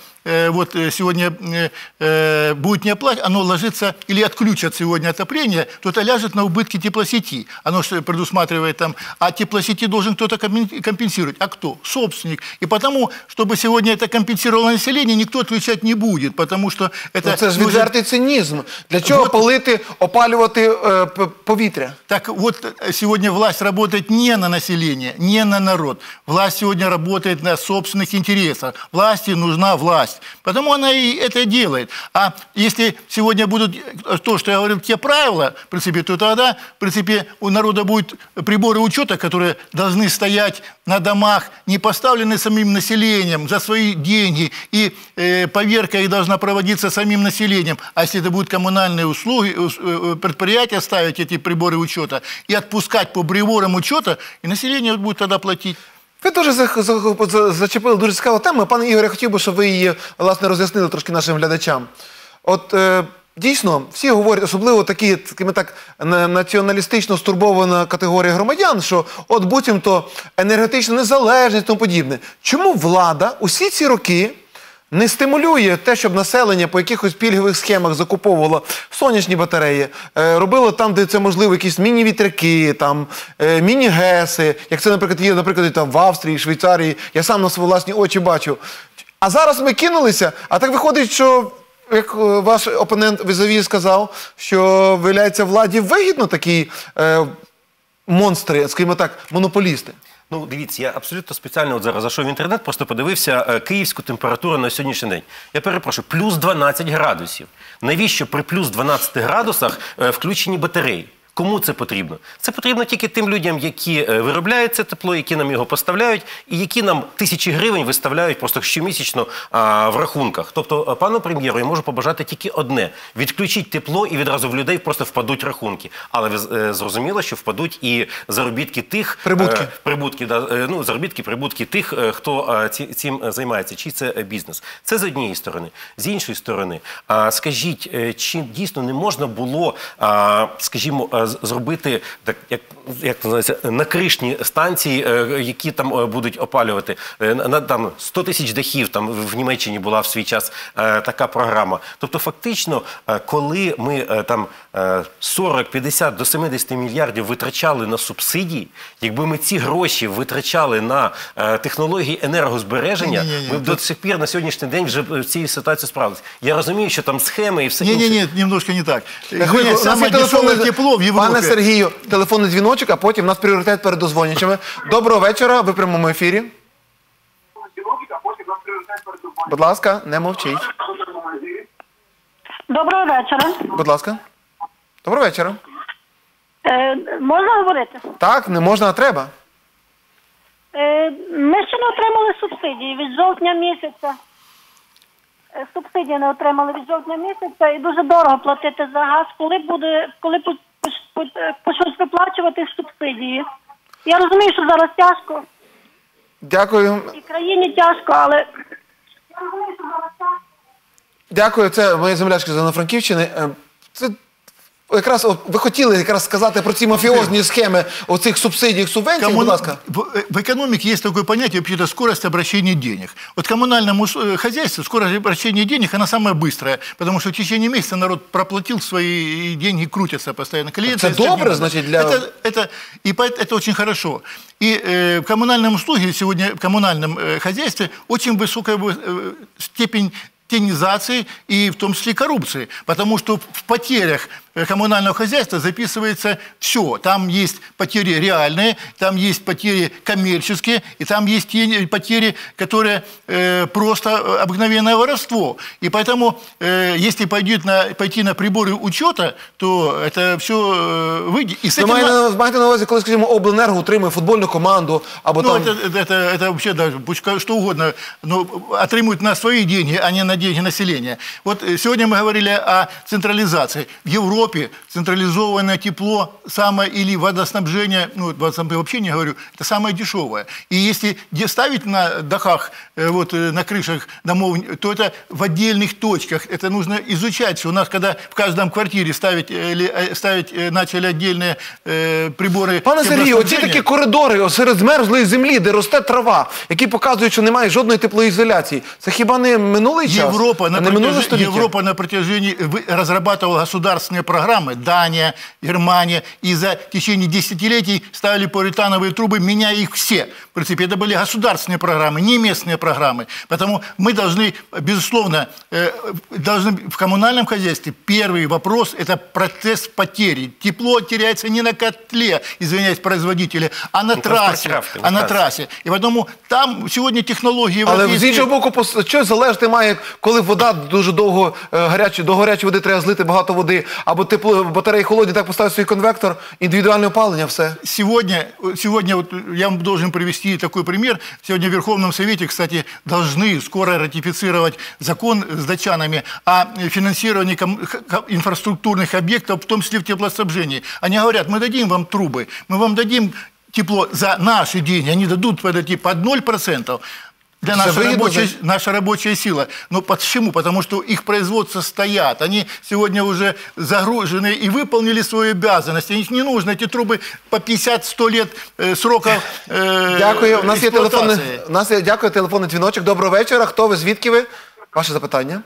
H: будет не оплачено, оно ложится или отключат сегодня отопление, то это ляжет на убытки теплосети. Оно же предусматривает там, а теплосети должен кто-то компенсировать. А кто? Собственник. И потому, чтобы сегодня это компенсировало население, никто отвечать не будет, потому что это...
B: Ну, це ж відвертий цинізм. Для чого палити, опалювати повітря?
H: Так вот, сегодня власть работает не на население, не на народ. Власть сегодня работает на собственных интересах. Власти нужна власть. Потому она и это делает. А если сегодня будут то, что я говорю, те правила, в принципе, то тогда, в принципе, у народа будут приборы учета, которые должны стоять на домах, не поставлены самим населением за свои деньги, и поверка их должна проводиться самим населением. А если это будут коммунальные услуги, предприятия ставить эти приборы учета и отпускать по приборам учета, и население будет тогда платить.
B: Ви дуже зачепили дуже цікаву тему. Пане Ігоре, я хотів би, щоб ви її, власне, роз'яснили трошки нашим глядачам. От, дійсно, всі говорять, особливо такі націоналістично стурбована категорія громадян, що от буцімто енергетична незалежність і тому подібне. Чому влада усі ці роки не стимулює те, щоб населення по якихось пільгових схемах закуповувало сонячні батареї, робило там, де це можливо, якісь міні-вітряки, там, міні-геси, як це, наприклад, є, там, в Австрії, Швейцарії, я сам на свої власні очі бачу. А зараз ми кинулися, а так виходить, що, як ваш опонент Візаві сказав, що, виявляється, владі вигідно такі монстри, скажімо так, монополісти.
C: Ну, дивіться, я абсолютно спеціально от зараз зайшов в інтернет, просто подивився київську температуру на сьогоднішній день. Я перепрошую, плюс 12 градусів. Навіщо при плюс 12 градусах включені батареї? Кому це потрібно? Це потрібно тільки тим людям, які виробляють це тепло, які нам його поставляють, і які нам тисячі гривень виставляють просто щомісячно в рахунках. Тобто, пану прем'єру, я можу побажати тільки одне. Відключіть тепло, і відразу в людей просто впадуть рахунки. Але зрозуміло, що впадуть і заробітки тих... Прибутки тих, хто цим займається. Чи це бізнес? Це з однієї сторони. З іншої сторони, скажіть, чи дійсно не можна було, скажімо, зробити, так, як називається, накришні станції, які там будуть опалювати. Там 100 тисяч дахів, там в Німеччині була в свій час така програма. Тобто, фактично, коли ми там 40, 50 до 70 мільярдів витрачали на субсидії, якби ми ці гроші витрачали на технології енергозбереження, ми б до сих пір на сьогоднішній день вже в цій ситуації справилися. Я розумію, що там схеми і все інше.
H: Ні, немножко не так. Саме дешеве тепло в Європі.
B: Пане Сергію, телефонний дзвіночок, а потім у нас пріоритет перед дозвонювачами. Доброго вечора, ви в прямому ефірі. Будь ласка, не мовчіть.
O: Доброго вечора.
B: Будь ласка. Доброго вечора.
O: Можна говорити?
B: Так, не можна, а треба.
O: Ми ще не отримали субсидії від жовтня місяця. Субсидії не отримали від жовтня місяця і дуже дорого платити за газ. Коли почнуть виплачувати субсидії? Я розумію, що зараз тяжко.
B: Дякую.
O: І країні тяжко, але...
B: Дякую, це моя землячка з Івано-Франківщини. Це якраз ви хотіли якраз сказати про ці мафіозні схеми оцих субсидій, субвенцій, будь ласка.
H: В экономике есть такое понятие, вообще-то, скорость обращения денег. Вот коммунальному хозяйству скорость обращения денег, она самая быстрая, потому что в течение месяца народ проплатил свои деньги, крутятся постоянно.
B: Это добро, значит, для...
H: Это очень хорошо. И в коммунальном услуге сегодня, в коммунальном хозяйстве очень высокая степень тенизации и в том числе коррупции, потому что в потерях коммунального хозяйства записывается все. Там есть потери реальные, там есть потери коммерческие, и там есть потери, которые просто обыкновенное воровство. И поэтому, если пойти на приборы учета, то это все выйдет. И с этим...
B: Маєте на увазі, коли, скажімо, обленерго утримує футбольну команду, або там...
H: Это вообще, да, пусть что угодно, но отримуют на свои деньги, а не на деньги населения. Вот сегодня мы говорили о централизации. В Европе централизованное тепло самое, или водоснабжение, ну, водоснабжение вообще не говорю, это самое дешевое. И если ставить на дахах, вот, на крышах домов, то это в отдельных точках. Это нужно изучать. Что у нас, когда в каждом квартире ставить начали отдельные приборы...
B: Пане Сергію, оці такі коридори серед змерзлої землі, де росте трава, які показують, що немає жодної теплоізоляції. Це хіба не минулий час?
H: Европа на протяжении разрабатывала государственные программы, Дания, Германия, и за течение десятилетий ставили полиэтановые трубы, меняя их все. В принципе, это были государственные программы, не местные программы. Поэтому мы должны, безусловно, в коммунальном хозяйстве первый вопрос – это процесс потери. Тепло теряется не на котле, извиняюсь, производителя, а на трассе. И поэтому там сьогодні технології...
B: Але з іншого боку, що залежати має, коли вода дуже довго, до гарячої води треба злити багато води, або батареї холодні, так поставити свій конвектор, індивідуальне опалення, все.
H: Сегодня вот я вам должен привести такой пример. Сегодня в Верховном Совете, кстати, должны скоро ратифицировать закон с датчанами о финансировании инфраструктурных объектов, в том числе в теплоснабжении. Они говорят, мы дадим вам трубы, мы вам дадим тепло за наши деньги, они дадут подойти под 0%. Для наша рабочая сила. Но почему? Потому что их производства стоят. Они сегодня уже загружены и выполнили свою обязанность. Им не нужно эти трубы по 50-100 лет срока
B: Дякую. У нас є телефонний дзвіночок. Доброго вечора. Хто ви? Звідки ви? Ваше запитання?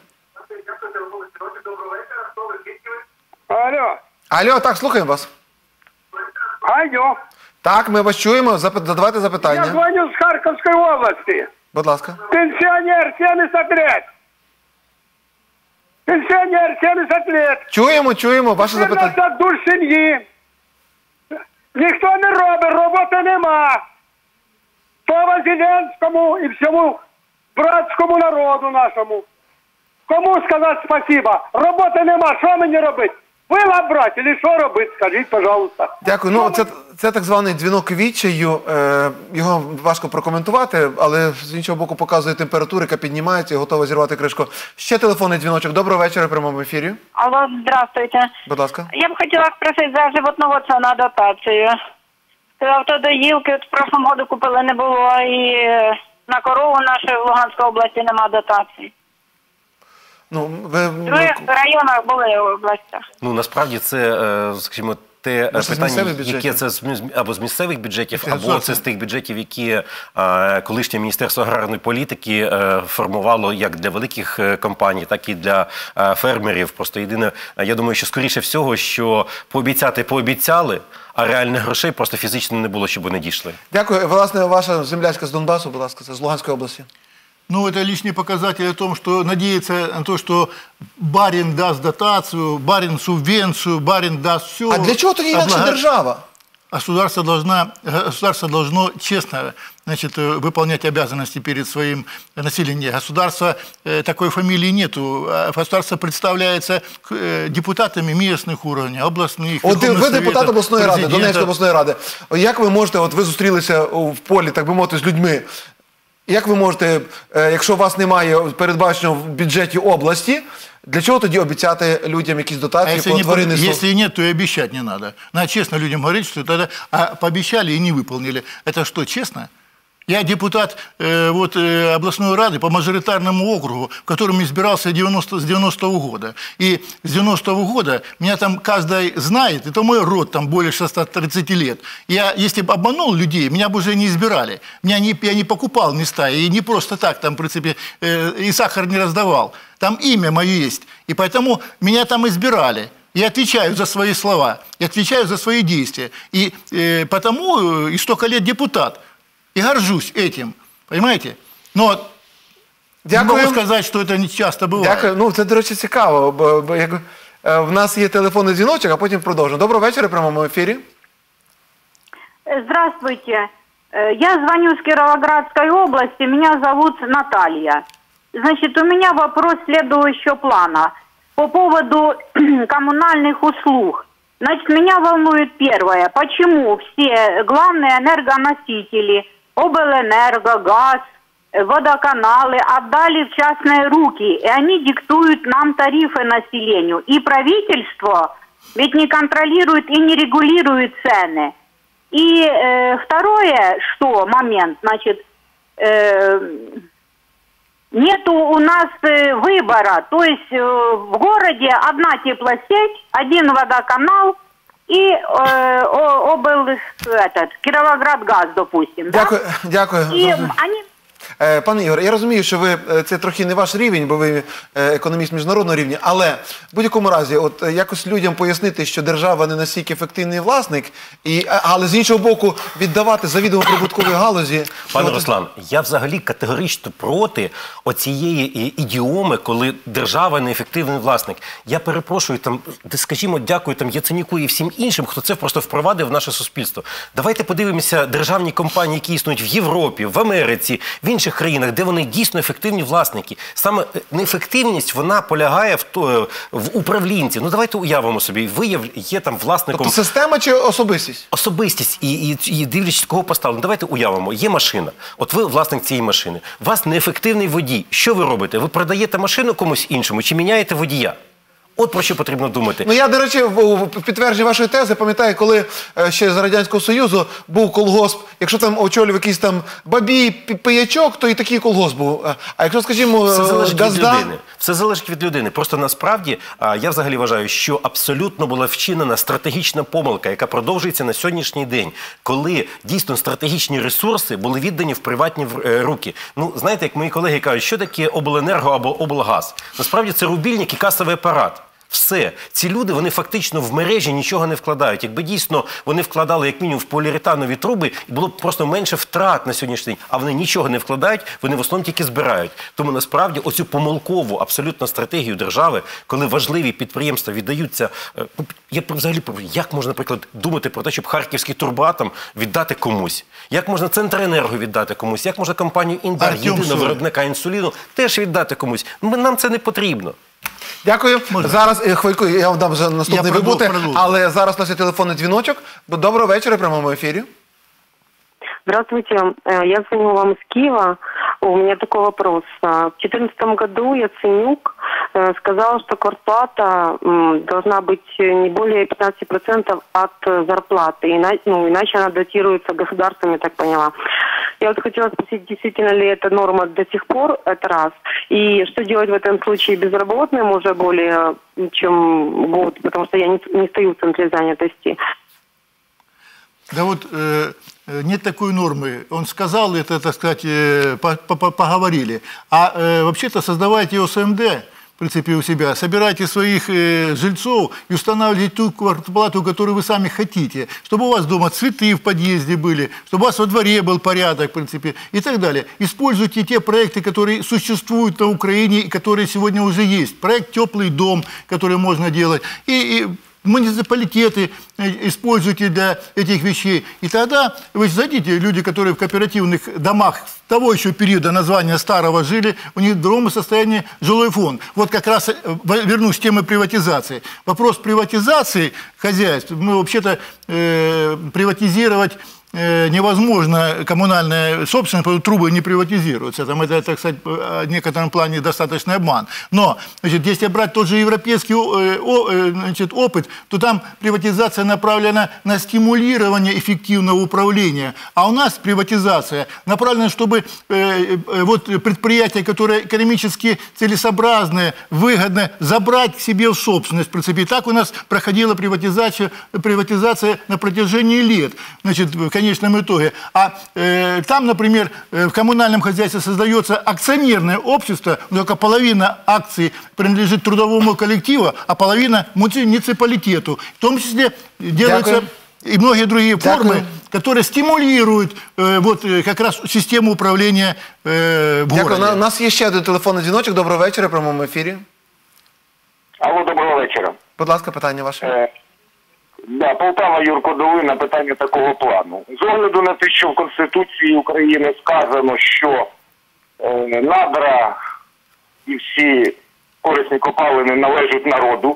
P: Алло.
B: Алло, так, слухаємо вас.
P: Алло.
B: Так, ми вас чуємо. Задавайте запитання.
P: Я звоню з Харківської області.
B: Будь ласка.
P: Пенсіонер 70 лет. Пенсіонер 70 лет.
B: Чуємо. Ваше запитання.
P: Це душ сім'ї. Ніхто не робить, роботи нема. Слава Зеленському і всьому братському народу нашому. Кому сказати спасибо? Роботи нема, що мені робити? Вила брати, чи що робити? Скажіть, пожалуйста.
B: Дякую. Ну, це так званий дзвінок відчаю. Його важко прокоментувати, але з іншого боку показує температуру, яка піднімається і готова зірвати кришку. Ще телефонний дзвіночок. Доброго вечора в прямому ефірі.
Q: Алло, здравствуйте.
B: Будь ласка.
Q: Я б хотіла спросити за животноводство на дотацію. Автодоїлки в прошлому году купили не було, і на корову нашої в Луганській області нема дотації.
B: Ну, ви...
Q: В других районах були в областях.
C: Ну, насправді це, скажімо, те питання, яке це або з місцевих бюджетів, або це з тих бюджетів, які колишнє Міністерство аграрної політики формувало як для великих компаній, так і для фермерів. Просто єдине, я думаю, що скоріше всього, що пообіцяли, а реальних грошей просто фізично не було, щоб вони дійшли.
B: Дякую. Власне, ваша землячка з Донбасу, будь ласка, це з Луганської області.
H: Ну, это лишний показатель о том, что надеяться на то, что барин даст дотацию, барин субвенцию, барин даст все.
B: А для чего тоді інакше держава?
H: Государство должно честно, значит, выполнять обязанности перед своим населением. Государство, такой фамилии нету. Государство представляется депутатами местных уровней, областных.
B: От ви депутат обласної ради, Донецької обласної ради. Як ви можете, от ви зустрілися в полі, так би мовити, з людьми, як ви можете, якщо у вас немає передбаченого в бюджеті області, для чого тоді обіцяти людям якісь дотації по тваринництву?
H: Если нет, то и обещать не надо. Надо честно людям говорить, что тогда пообещали и не выполнили. Это что, честно? Я депутат областной рады по мажоритарному округу, в котором избирался с 90-го года. И с 90-го года меня там каждый знает, это мой род, там более 630 лет. Я, если бы обманул людей, меня бы уже не избирали. Я не покупал места, и не просто так, там, в принципе, и сахар не раздавал. Там имя мое есть. И поэтому меня там избирали. Я отвечаю за свои слова, я отвечаю за свои действия. И потому и столько лет депутат. И горжусь этим, понимаете? Но не могу сказать, что это не часто бывает.
B: Дякую. Ну, це, до речі, цікаво. Бо в нас є телефонний дзвіночок, а потім продовжимо. Доброго вечора в прямому ефірі.
J: Здравствуйте. Я звоню с Кировоградской области. Меня зовут Наталья. Значит, у меня вопрос следующего плана. По поводу коммунальных услуг. Значит, меня волнует первое. Почему все главные энергоносители, облэнерго, газ, водоканалы отдали в частные руки, и они диктуют нам тарифы населению. И правительство ведь не контролирует и не регулирует цены. И второе, что момент, значит, нету у нас выбора. То есть в городе одна теплосеть, один водоканал и Кировоградгаз, допустим.
B: Дякую, да? Дякую.
J: И они...
B: Пане Ігор, я розумію, що ви, це трохи не ваш рівень, бо ви економіст міжнародного рівня, але в будь-якому разі, от якось людям пояснити, що держава не настільки ефективний власник, але з іншого боку віддавати завідомо прибутковій галузі.
C: Пане Руслан, я взагалі категорично проти оцієї ідіоми, коли держава неефективний власник. Я перепрошую, там, скажімо, дякую там Яценюку і всім іншим, хто це просто впровадив в наше суспільство. Давайте подивимося державні компанії, які існують в Європі, в Америці, в інших країнах, де вони дійсно ефективні власники. Саме неефективність, вона полягає в управлінці. Ну, давайте уявимо собі, ви є там власником...
B: Тобто система чи особистість?
C: Особистість. І дивлячись, кого поставили. Давайте уявимо, є машина. От ви власник цієї машини. У вас неефективний водій. Що ви робите? Ви продаєте машину комусь іншому чи міняєте водія? От про що потрібно думати.
B: Ну я, до речі, в підтвердження вашої тези пам'ятаю, коли ще з Радянського Союзу був колгосп, якщо там очолював якийсь там бабій, пиячок, то і такий колгосп був. А якщо, скажімо, газда...
C: Все залежить від людини. Просто насправді, я взагалі вважаю, що абсолютно була вчинена стратегічна помилка, яка продовжується на сьогоднішній день, коли дійсно стратегічні ресурси були віддані в приватні руки. Ну, знаєте, як мої колеги кажуть, що таке обленерго або облгаз? Насправді це рубільник і касовий апарат. Все. Ці люди, вони фактично в мережі нічого не вкладають. Якби дійсно вони вкладали як мінімум в поліуретанові труби, було б просто менше втрат на сьогоднішній день. А вони нічого не вкладають, вони в основному тільки збирають. Тому насправді оцю помилкову абсолютно стратегію держави, коли важливі підприємства віддаються... Я взагалі, як можна, наприклад, думати про те, щоб Харківський турбоатом віддати комусь? Як можна Центренерго віддати комусь? Як можна компанію Індар, єдиного виробника інсуліну, теж віддати комусь? Нам це не потрібно.
B: Дякую. Зараз, хвильку, я вам дам вже наступний вибути, але зараз у нас є телефонний дзвіночок. Доброго вечора, в прямому ефірі.
R: Здравствуйте, я звоню вам из Киева. У меня такой вопрос. В 2014 году Яценюк сказал, что квартплата должна быть не более 15% от зарплаты, иначе она датируется государством, я так поняла. Я вот хотела спросить, действительно ли эта норма до сих пор, это раз, и что делать в этом случае безработным уже более чем год, потому что я не стою в центре занятости.
H: Да вот нет такой нормы. Он сказал это, так сказать, поговорили. А вообще-то создавайте ОСМД, в принципе, у себя, собирайте своих жильцов и устанавливайте ту квартплату, которую вы сами хотите. Чтобы у вас дома цветы в подъезде были, чтобы у вас во дворе был порядок, в принципе, и так далее. Используйте те проекты, которые существуют на Украине и которые сегодня уже есть. Проект «Теплый дом», который можно делать. И муниципалитеты используйте для этих вещей. И тогда вы зайдите, люди, которые в кооперативных домах того еще периода названия старого жили, у них в другом состоянии жилой фонд. Вот как раз вернусь к теме приватизации. Вопрос приватизации хозяйств. Мы вообще-то приватизировать невозможно, коммунальная собственность, потому что трубы не приватизируются. Там это, так сказать, в некотором плане достаточный обман. Но, значит, если брать тот же европейский опыт, то там приватизация направлена на стимулирование эффективного управления. А у нас приватизация направлена, чтобы вот предприятия, которые экономически целесообразные, выгодные, забрать к себе в собственность. В принципе, и так у нас проходила приватизация на протяжении лет. Значит, в конечном итоге. А там, например, в коммунальном хозяйстве создается акционерное общество, только половина акций принадлежит трудовому коллективу, а половина муниципалитету. В том числе делаются и многие другие формы, которые стимулируют вот как раз систему управления в городе.
B: У нас є ще один телефонний дзвіночок. Доброго вечора, в прямому ефірі.
L: Алло, доброго вечора.
B: Будь ласка, питання ваше.
L: Да, Полтава, Юрко Долина, питання такого плану. З огляду на те, що в Конституції України сказано, що надра і всі корисні копалини належать народу,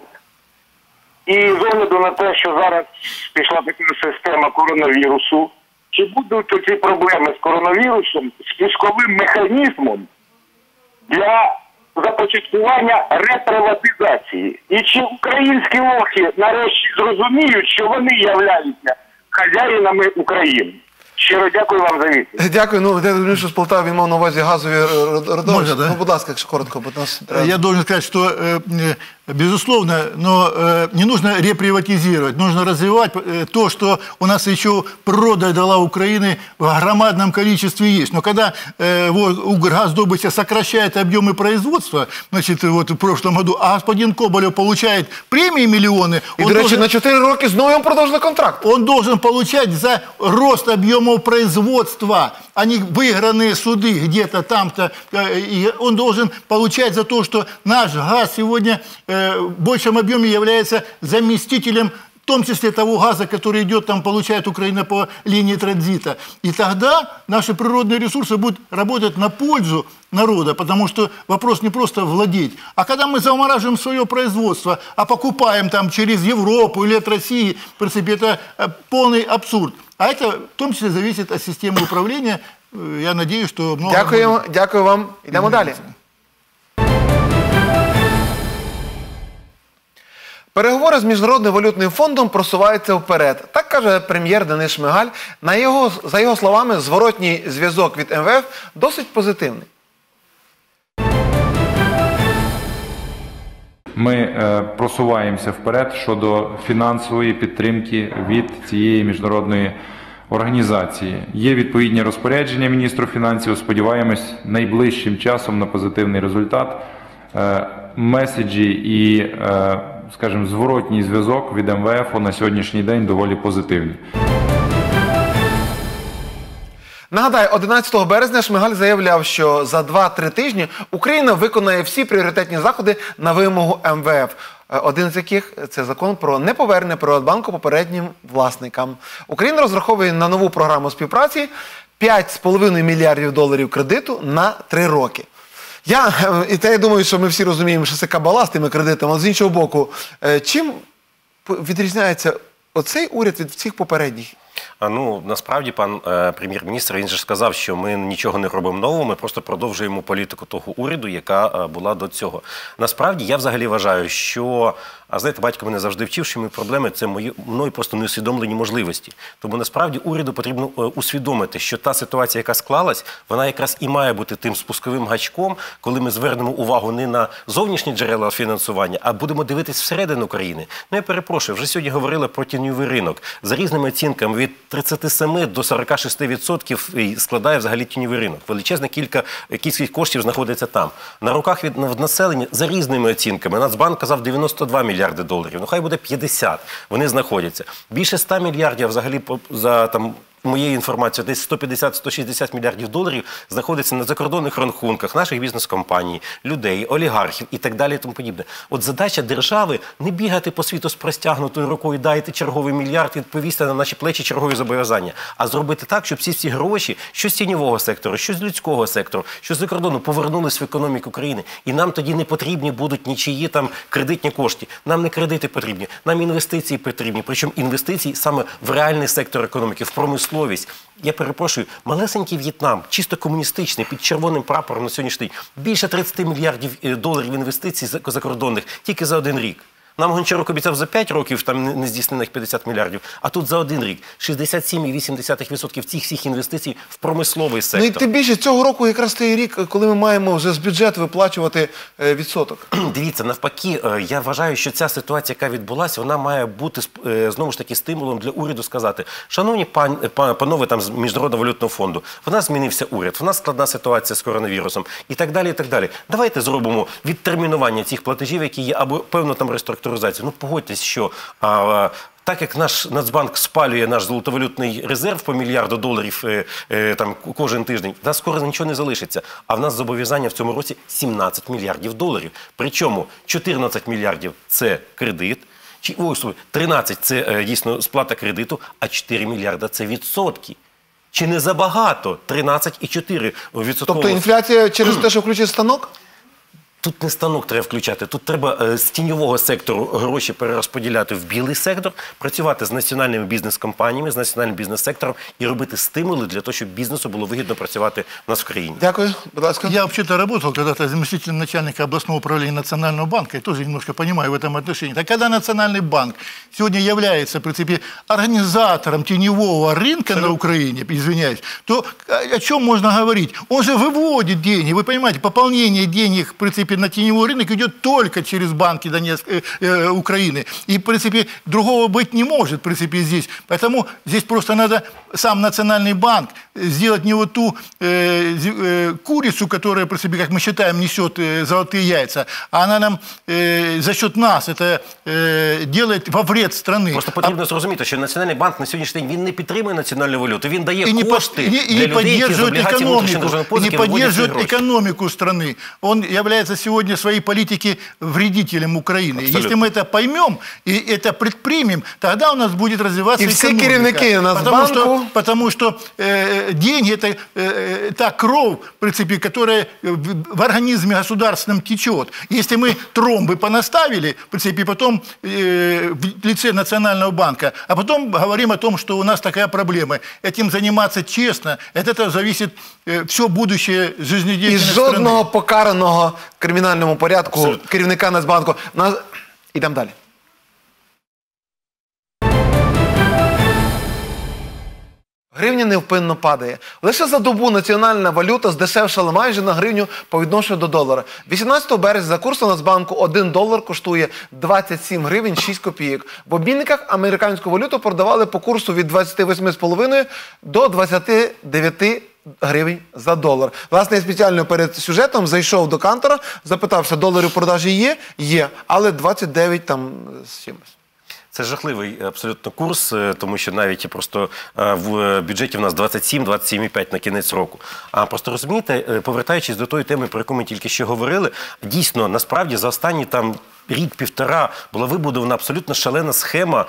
L: і з огляду на те, що зараз пішла така система коронавірусу, чи будуть оці проблеми з коронавірусом спусковим механізмом для започаткування реприватизації? І чи українські лохи нарешті зрозуміють, що вони являються хазяїнами України? Щиро дякую вам за відповідь.
B: Дякую. Ну, я думаю, що з Полтави він мав на увазі газові родовища. Ну, будь ласка, якщо коротко. Бо нас...
H: Я должен сказать, что, безусловно, но не нужно реприватизировать, нужно развивать то, что у нас еще природа дала Украине в громадном количестве есть. Но когда Укргаздобыча сокращает объемы производства, значит, вот в прошлом году, а господин Коболев получает премии миллионы...
B: И, до речи, на 4 роки знову он продолжил контракт.
H: Он должен получать за рост объемов производства, а не выигранные суды где-то там-то. И он должен получать за то, что наш газ сегодня в большем объеме является заместителем, в том числе того газа, который идет, там, получает Украина по линии транзита. И тогда наши природные ресурсы будут работать на пользу народа, потому что вопрос не просто владеть. А когда мы замораживаем свое производство, а покупаем там через Европу или от России, в принципе, это полный абсурд. А это в том числе зависит от системы управления. Я надеюсь, что много...
B: Дякую вам. Йдемо далі. Переговори з Міжнародним валютним фондом просуваються вперед. Так каже прем'єр Денис Шмигаль. За його словами, зворотній зв'язок від МВФ досить позитивний.
F: Ми просуваємося вперед щодо фінансової підтримки від цієї міжнародної організації. Є відповідні розпорядження міністру фінансів. Сподіваємось найближчим часом на позитивний результат. Меседжі і, скажімо, зворотній зв'язок від МВФ на сьогоднішній день доволі позитивні.
B: Нагадаю, 11 березня Шмигаль заявляв, що за 2-3 тижні Україна виконає всі пріоритетні заходи на вимогу МВФ. Один з яких – це закон про неповернення Приватбанку попереднім власникам. Україна розраховує на нову програму співпраці $5,5 мільярдів кредиту на 3 роки. Я думаю, що ми всі розуміємо, що це кабала з тими кредитами, але з іншого боку, чим відрізняється оцей уряд від всіх попередніх?
C: Ну, насправді, пан прем'єр-міністр, він же сказав, що ми нічого не робимо нового, ми просто продовжуємо політику того уряду, яка була до цього. Насправді, я взагалі вважаю, що, знаєте, батько мене завжди вчив, що мої проблеми – це мною просто неусвідомлені можливості. Тому, насправді, уряду потрібно усвідомити, що та ситуація, яка склалась, вона якраз і має бути тим спусковим гачком, коли ми звернемо увагу не на зовнішні джерела фінансування, а будемо дивитись всередину країни. Ну, я перепрошую, вже сьогодні говорили про тіньовий ринок. За різними оцінками від 37 до 46% складає взагалі тіньовий ринок. Величезна кількість коштів знаходиться там. На руках від населення за різними оцінками. Нацбанк казав $92 мільярди. Ну хай буде 50. Вони знаходяться. Більше 100 мільярдів взагалі за моєю інформацією, десь 150-160 мільярдів доларів знаходиться на закордонних рахунках наших бізнес-компаній, людей, олігархів і так далі і тому подібне. От задача держави не бігати по світу з простягнутою рукою, дайте черговий мільярд, відповісти на наші плечі чергові зобов'язання, а зробити так, щоб всі гроші, що з тіньового сектору, що з людського сектору, що з-за кордону повернулись в економіку країни. І нам тоді не потрібні будуть нічиї там кредитні кошти. Нам не кредити потрібні, нам інвестиції потрібні. Причому інвестиції саме в реальний сектор економіки, в промисловість. Я перепрошую, малесенький В'єтнам, чисто комуністичний, під червоним прапором на сьогоднішній день, більше 30 мільярдів доларів інвестицій закордонних тільки за 1 рік. Нам Гончарук обіцяв за 5 років, там нездійснених 50 мільярдів, а тут за 1 рік 67,8% цих всіх інвестицій в промисловий сектор.
B: Ну і тим більше, цього року якраз той рік, коли ми маємо вже з бюджету виплачувати відсоток.
C: Дивіться, навпаки, я вважаю, що ця ситуація, яка відбулася, вона має бути, знову ж таки, стимулом для уряду сказати, шановні панове там з Міжнародного валютного фонду, в нас змінився уряд, в нас складна ситуація з коронавірусом і так далі, і так далі. Давайте зробимо відтермінування цих платежів, які є, або певно там реструктуризацію. Ну, погодьтесь, що так як наш Нацбанк спалює наш золотовалютний резерв по $1 мільярд там кожен тиждень, в нас скоро нічого не залишиться. А в нас зобов'язання в цьому році $17 мільярдів. Причому 14 мільярдів – це кредит, 13 – це дійсно сплата кредиту, а 4 мільярда – це відсотки. Чи не забагато? 13,4%.
B: Тобто інфляція через те, що включить станок?
C: Тут не станок треба включати, тут треба з тіньового сектору гроші перерозподіляти в білий сектор, працювати з національними бізнес-компаніями, з національним бізнес-сектором і робити стимули для того, щоб бізнесу було вигідно працювати в нас в країне.
B: Дякую, будь ласка.
H: Я вообще-то работал когда-то заместителем начальника областного управления Национального банка, я тоже немножко понимаю в этом отношении. Так когда Национальный банк сегодня является, в принципе, организатором теневого рынка на Украине, извиняюсь, то о чем можно говорить? Он же выводит деньги, вы понимаете, пополнение денег, в принципе, на теневой рынок идет только через банки Украины. И, в принципе, другого быть не может, в принципе, здесь. Поэтому здесь просто надо сам Национальный банк сделать не вот ту курицу, которая, в принципе, как мы считаем, несет золотые яйца, а она нам за счет нас это делает во вред страны.
C: Просто потрібно зрозуміти, що Національний банк на сьогоднішній день він не підтримує національну валюту, він дає кошти для людей, які з облігацій внутрішньодержавної позики виводять свої гроші.
H: Экономику страны. Он является сегодня своей политики вредителем Украины.
C: Абсолютно.
H: Если мы это поймем и это предпримем, тогда у нас будет развиваться экономика. Потому что деньги – это та кровь, в принципе, которая в организме государственном течет. Если мы тромбы понаставили, в принципе, потом в лице Национального банка, а потом говорим о том, что у нас такая проблема. Этим заниматься честно, от этого зависит все будущее жизнедеятельности страны.
B: І жодного покараного в кримінальному порядку керівника Нацбанку. Ідемо далі. гривня невпинно падає. Лише за добу національна валюта здешевшала майже на гривню по відношенню до долара. 18 березня за курсом Нацбанку 1 долар коштує 27 гривень 6 копійок. В обмінниках американську валюту продавали по курсу від 28,5 до 29 гривень за долар. Власне, я спеціально перед сюжетом зайшов до кантора, запитався, долари в продажі є? Є, але 29 там з чимось.
C: Це жахливий абсолютно курс, тому що навіть просто в бюджеті в нас 27-27,5 на кінець року. А просто розумієте, повертаючись до тої теми, про яку ми тільки що говорили, дійсно, насправді за останні там рік-півтора була вибудована абсолютно шалена схема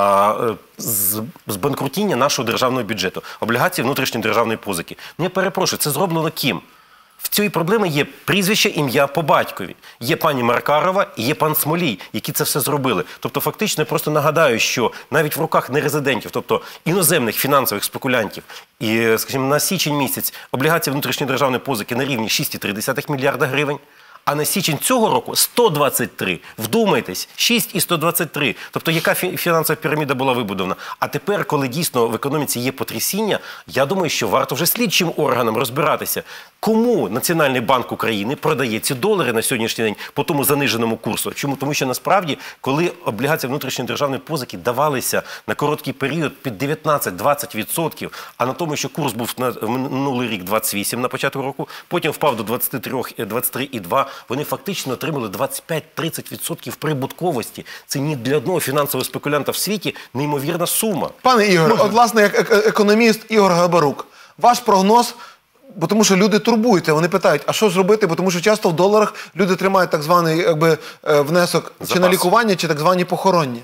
C: збанкрутіння нашого державного бюджету, облігацій внутрішньої державної позики. Ну, я перепрошую, це зроблено ким? В цій проблемі є прізвище, ім'я по батькові. Є пані Маркарова і є пан Смолій, які це все зробили. Тобто, фактично, я просто нагадаю, що навіть в руках нерезидентів, тобто іноземних фінансових спекулянтів, і, скажімо, на січень місяць облігації внутрішньої державної позики на рівні 6,3 мільярда гривень, а на січень цього року 123. Вдумайтесь, 6 і 123. Тобто, яка фінансова піраміда була вибудована? А тепер, коли дійсно в економіці є потрясіння, я думаю, що варто вже слідчим органам розбиратися, кому Національний банк України продає ці долари на сьогоднішній день по тому заниженому курсу. Чому? Тому що насправді, коли облігації внутрішньої державної позики давалися на короткий період під 19-20%, а на тому, що курс був на минулий рік 28 на початку року, потім впав до 23,2, вони фактично отримали 25-30% прибутковості. Це ні для одного фінансового спекулянта в світі неймовірна сума.
B: Пане Ігор, от власне, як економіст Ігор Габарук, ваш прогноз, бо тому що люди турбуються, вони питають, а що ж робити, бо тому що часто в доларах люди тримають так званий внесок чи на лікування, чи так звані похоронні.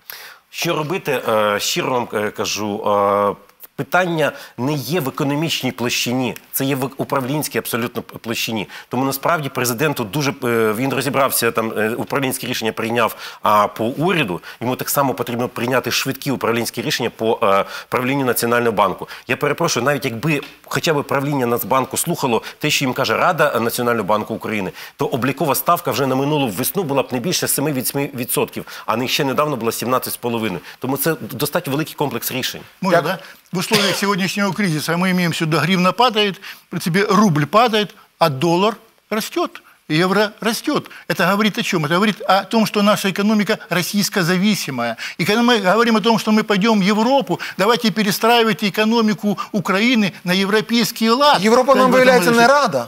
C: Що робити, щиро вам кажу, питання не є в економічній площині, це є в управлінській абсолютно площині. Тому насправді президенту дуже, він розібрався, там управлінське рішення прийняв по уряду, йому так само потрібно прийняти швидкі управлінські рішення по правлінню Національного банку. Я перепрошую, навіть якби хоча б правління Нацбанку слухало те, що їм каже Рада Національного банку України, то облікова ставка вже на минулу весну була б не більше 7%, а не ще недавно була 17,5%. Тому це достатньо великий комплекс рішень.
H: Можно, да? В условиях сегодняшнего кризиса мы имеем сюда гривна падает, в принципе, рубль падает, а доллар растет, евро растет. Это говорит о чем? Это говорит о том, что наша экономика российско-зависимая. И когда мы говорим о том, что мы пойдем в Европу, давайте перестраивать экономику Украины на европейский лад.
B: Европа нам, выявляется, не рада.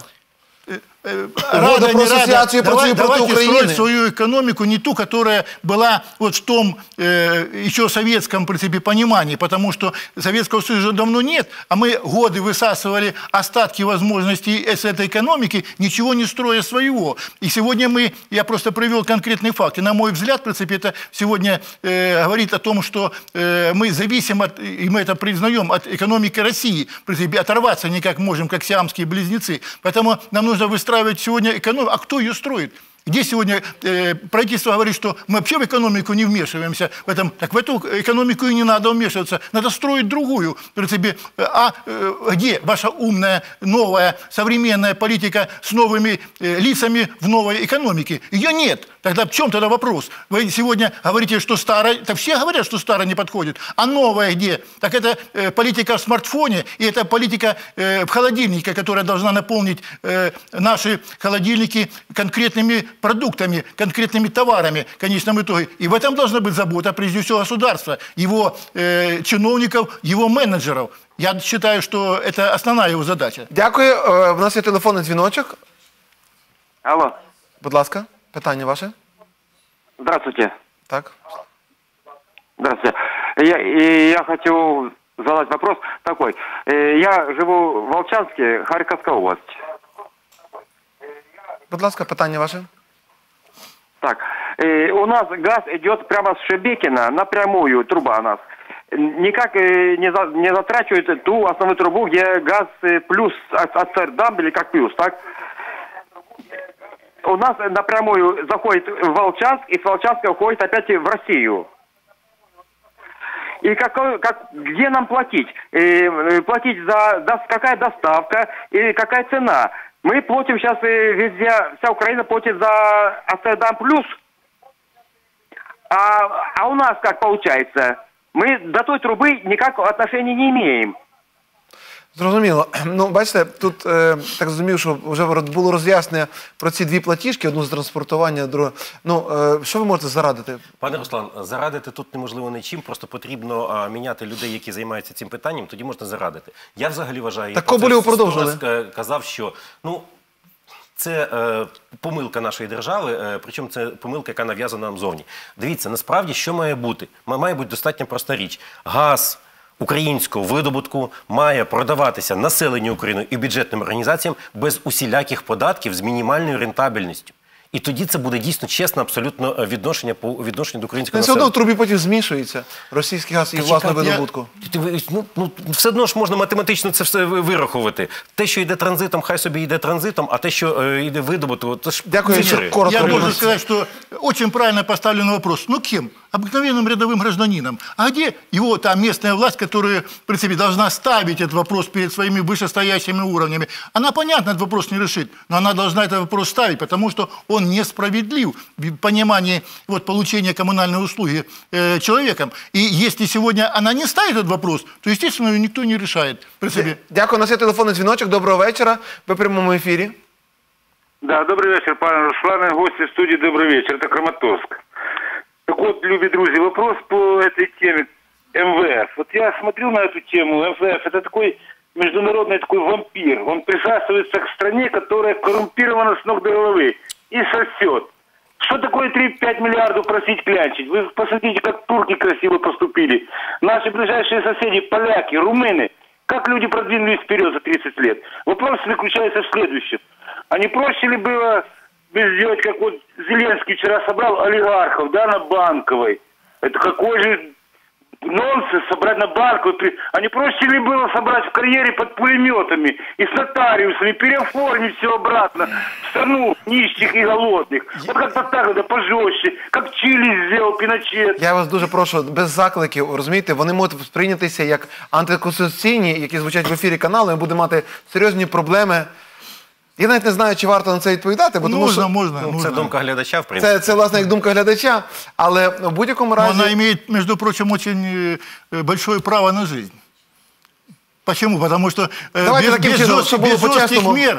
H: Рада, не рада. Давайте строить свою экономику, не ту, которая была вот в том еще советском, в принципе, понимании, потому что Советского Союза давно нет, а мы годы высасывали остатки возможностей с этой экономики, ничего не строя своего. И сегодня я просто привел конкретный факт, и на мой взгляд, в принципе, это сегодня говорит о том, что мы зависим, и мы это признаем, от экономики России, в принципе, оторваться никак можем, как сиамские близнецы. Поэтому нам нужно выстраивать сегодня экономику. А кто ее строит? Где сегодня правительство говорит, что мы вообще в экономику не вмешиваемся? Так в эту экономику и не надо вмешиваться. Надо строить другую. В принципе, где ваша умная, новая, современная политика с новыми лицами в новой экономике? Ее нет. Тогда в чем тогда вопрос? Вы сегодня говорите, что старая... Так все говорят, что старая не подходит. А новая где? Так это политика в смартфоне, и это политика в холодильнике, которая должна наполнить наши холодильники конкретными продуктами, конкретными товарами в конечном итоге. И в этом должна быть забота, прежде всего, государства, его чиновников, его менеджеров. Я считаю, что это основная его задача.
B: Дякую. У нас є телефонний дзвіночок.
S: Алло.
B: Будь ласка, питання ваше.
S: Здравствуйте.
B: Так.
S: Здравствуйте. Я хочу задать вопрос такой. Я живу в Волчанске, Харьковская область.
B: Будь ласка, питання ваше.
S: Так, у нас газ идет прямо с Шебекина, напрямую труба у нас. Никак не затрачивает ту основную трубу, где газ плюс Амстердам или как плюс, так? У нас напрямую заходит в Волчанск, и с Волчанска уходит опять в Россию. И где нам платить? Платить за какая доставка и какая цена? Мы платим сейчас везде, вся Украина платит за Амстердам плюс. А у нас как получается? Мы до той трубы никак отношения не имеем.
B: Зрозуміло. Ну, бачите, тут так зрозумів, що вже було роз'яснення про ці дві платіжки, одну з транспортування, другу. Ну, що ви можете зарадити?
C: Пане Руслан, зарадити тут неможливо нічим, просто потрібно міняти людей, які займаються цим питанням, тоді можна зарадити. Я взагалі вважаю,
B: Так Коболєв продовжили.
C: Казав, що, ну, це помилка нашої держави, причому це помилка, яка нав'язана нам зовні. Дивіться, насправді, що має бути? Має бути достатньо проста річ. Газ українського видобутку має продаватися населенню України і бюджетним організаціям без усіляких податків з мінімальною рентабельністю. І тоді це буде дійсно чесне абсолютно відношення по відношенню до українського
B: Все одно
C: населення.
B: в трубі потім змішується російський газ і власне видобутку.
C: Ну, все одно ж можна математично це все вирахувати. Те, що йде транзитом, хай собі йде транзитом, а те, що йде видобутку, то ж...
B: Дякую, що коротко.
H: Я должен сказать, что очень правильно поставлен вопрос. Ну, кем? Обыкновенным рядовым гражданином. А где его та местная власть, которая, в принципе, должна ставить этот вопрос перед своими вышестоящими уровнями? Она, понятно, этот вопрос не решит, но она должна этот вопрос ставить, потому что он несправедлив в понимании вот, получения коммунальной услуги человеком. И если сегодня она не ставит этот вопрос, то, естественно, ее никто не решает.
B: Дякую. У нас є телефонний дзвіночок. Доброго вечора. Ви в прямому ефірі.
L: Да, добрый вечер, пане Руслане. Гости студии, добрый вечер. Это Краматорск. Так вот, любые друзья, вопрос по этой теме МВФ. Вот я смотрел на эту тему. МВФ – это такой международный такой вампир. Он присасывается к стране, которая коррумпирована с ног до головы и сосет. Что такое 3-5 миллиардов просить клянчить? Вы посмотрите, как турки красиво поступили. Наши ближайшие соседи, поляки, румыны, как люди продвинулись вперед за 30 лет. Вопрос заключается в следующем. А не проще ли было сделать, как вот Зеленский вчера собрал олигархов, да, на Банковой? Это какой же нонсенс собрать на Банковой. А не проще ли было собрать в карьере под пулеметами и с нотариусами, переоформить все обратно в страну нищих и голодных? Вот как-то так, да, пожестче, как Чили сделал Пиночет.
B: Я вас дуже прошу, без закликів, розумієте, вони можуть сприйнятися як антиконституційні, які звучать в ефірі каналу, і будемо мати серйозні проблеми. Я навіть не знаю, чи варто на це відповідати, бо тому що...
H: Можна.
C: Це думка глядача, в принципі.
B: Це, власне, як думка глядача, але в будь-якому разі...
H: Но она имеет, между прочим, очень большое право на жизнь. Почему? Потому что без жестких мер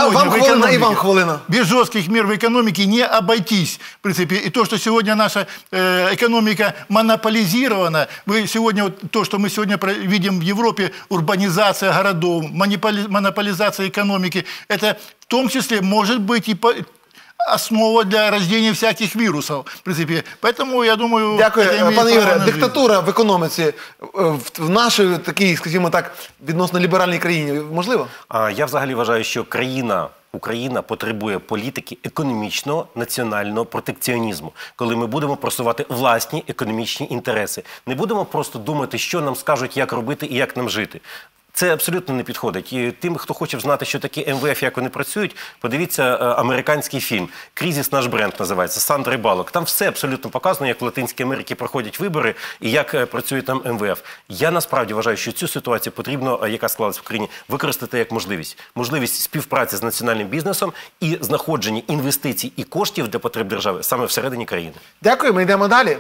H: сегодня без жестких мер в экономике не обойтись. В принципе, и то, что сегодня наша экономика монополизирована, вы сегодня, вот, то, что мы сегодня видим в Европе, урбанизация городов, монополизация экономики, это в том числе может быть и основа для рождения всяких вирусов, в принципе. Поэтому, я думаю...
B: Дякую, пане Ігоре. Диктатура в економіці в нашій такій, скажімо так, відносно ліберальній країні можливо?
C: Я взагалі вважаю, що Україна потребує політики економічного національного протекціонізму, коли ми будемо просувати власні економічні інтереси. Не будемо просто думати, що нам скажуть, як робити і як нам жити. Це абсолютно не підходить. І тим, хто хоче знати, що таке МВФ, як вони працюють, подивіться американський фільм «Кризис. Наш бренд» називається, з Сандрою Баллок. Там все абсолютно показано, як в Латинській Америці проходять вибори і як працює там МВФ. Я насправді вважаю, що цю ситуацію потрібно, яка склалась в Україні, використати як можливість. Можливість співпраці з національним бізнесом і знаходження інвестицій і коштів для потреб держави саме всередині країни.
B: Дякую, ми йдемо далі.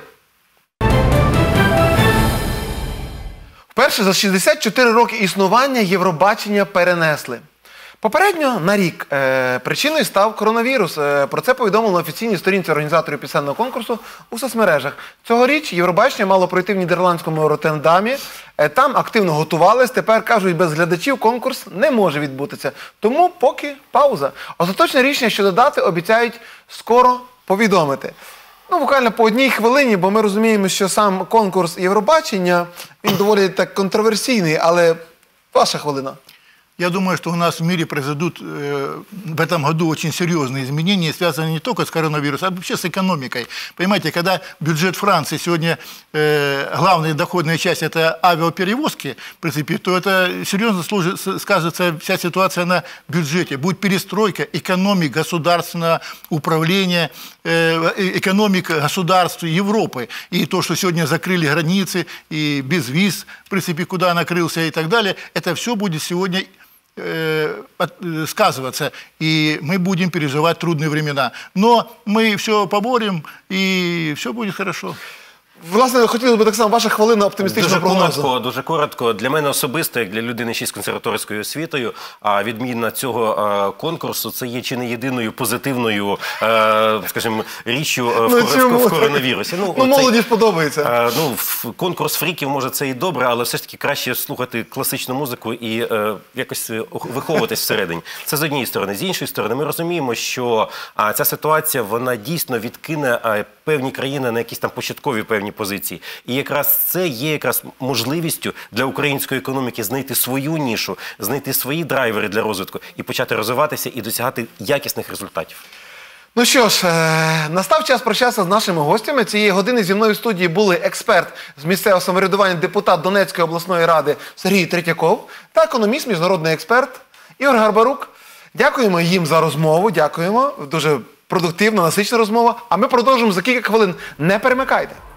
B: Вперше за 64 роки існування Євробачення перенесли. Попередньо на рік. Причиною став коронавірус. Про це повідомили на офіційній сторінці організаторів пісенного конкурсу у соцмережах. Цьогоріч Євробачення мало пройти в нідерландському Роттердамі. Там активно готувались. Тепер, кажуть, без глядачів конкурс не може відбутися. Тому поки пауза. Остаточне рішення щодо дати обіцяють скоро повідомити. Ну, буквально по одній хвилині, бо ми розуміємо, що сам конкурс Євробачення, він доволі так контроверсійний, але ваша хвилина.
H: Я думаю, что у нас в мире произойдут в этом году очень серьезные изменения, связанные не только с коронавирусом, а вообще с экономикой. Понимаете, когда бюджет Франции сегодня, главная доходная часть – это авиаперевозки, в принципе, то это серьезно скажется вся ситуация на бюджете. Будет перестройка экономик государственного управления, экономик государств Европы. И то, что сегодня закрыли границы, и без виз, в принципе, куда накрылся и так далее, это все будет сегодня сказываться, и мы будем переживать трудные времена. Но мы все поборем, и все будет хорошо.
B: Власне, хотілося б так само ваша хвилина оптимістичного прогнозу.
C: Дуже коротко. Для мене особисто, як для людини ще з консерваторською освітою, відміна цього конкурсу, це є чи не єдиною позитивною, скажімо, річчю в коронавірусі.
B: Молоді ж подобається.
C: Конкурс фріків, може, це і добре, але все ж таки краще слухати класичну музику і якось виховуватись всередині. Це з однієї сторони. З іншої сторони, ми розуміємо, що ця ситуація, вона дійсно відкине певні країни на якісь там початкові певні позиції. І якраз це є якраз можливістю для української економіки знайти свою нішу, знайти свої драйвери для розвитку і почати розвиватися і досягати якісних результатів.
B: Ну що ж, настав час прощатися з нашими гостями. Цієї години зі мною в студії були експерт з місцевого самоврядування, депутат Донецької обласної ради Сергій Третьяков та економіст, міжнародний експерт Ігор Гарбарук. Дякуємо їм за розмову, дякуємо. Дуже продуктивна, насичена розмова. А ми продовжимо за кілька хвилин. Не перемикайте.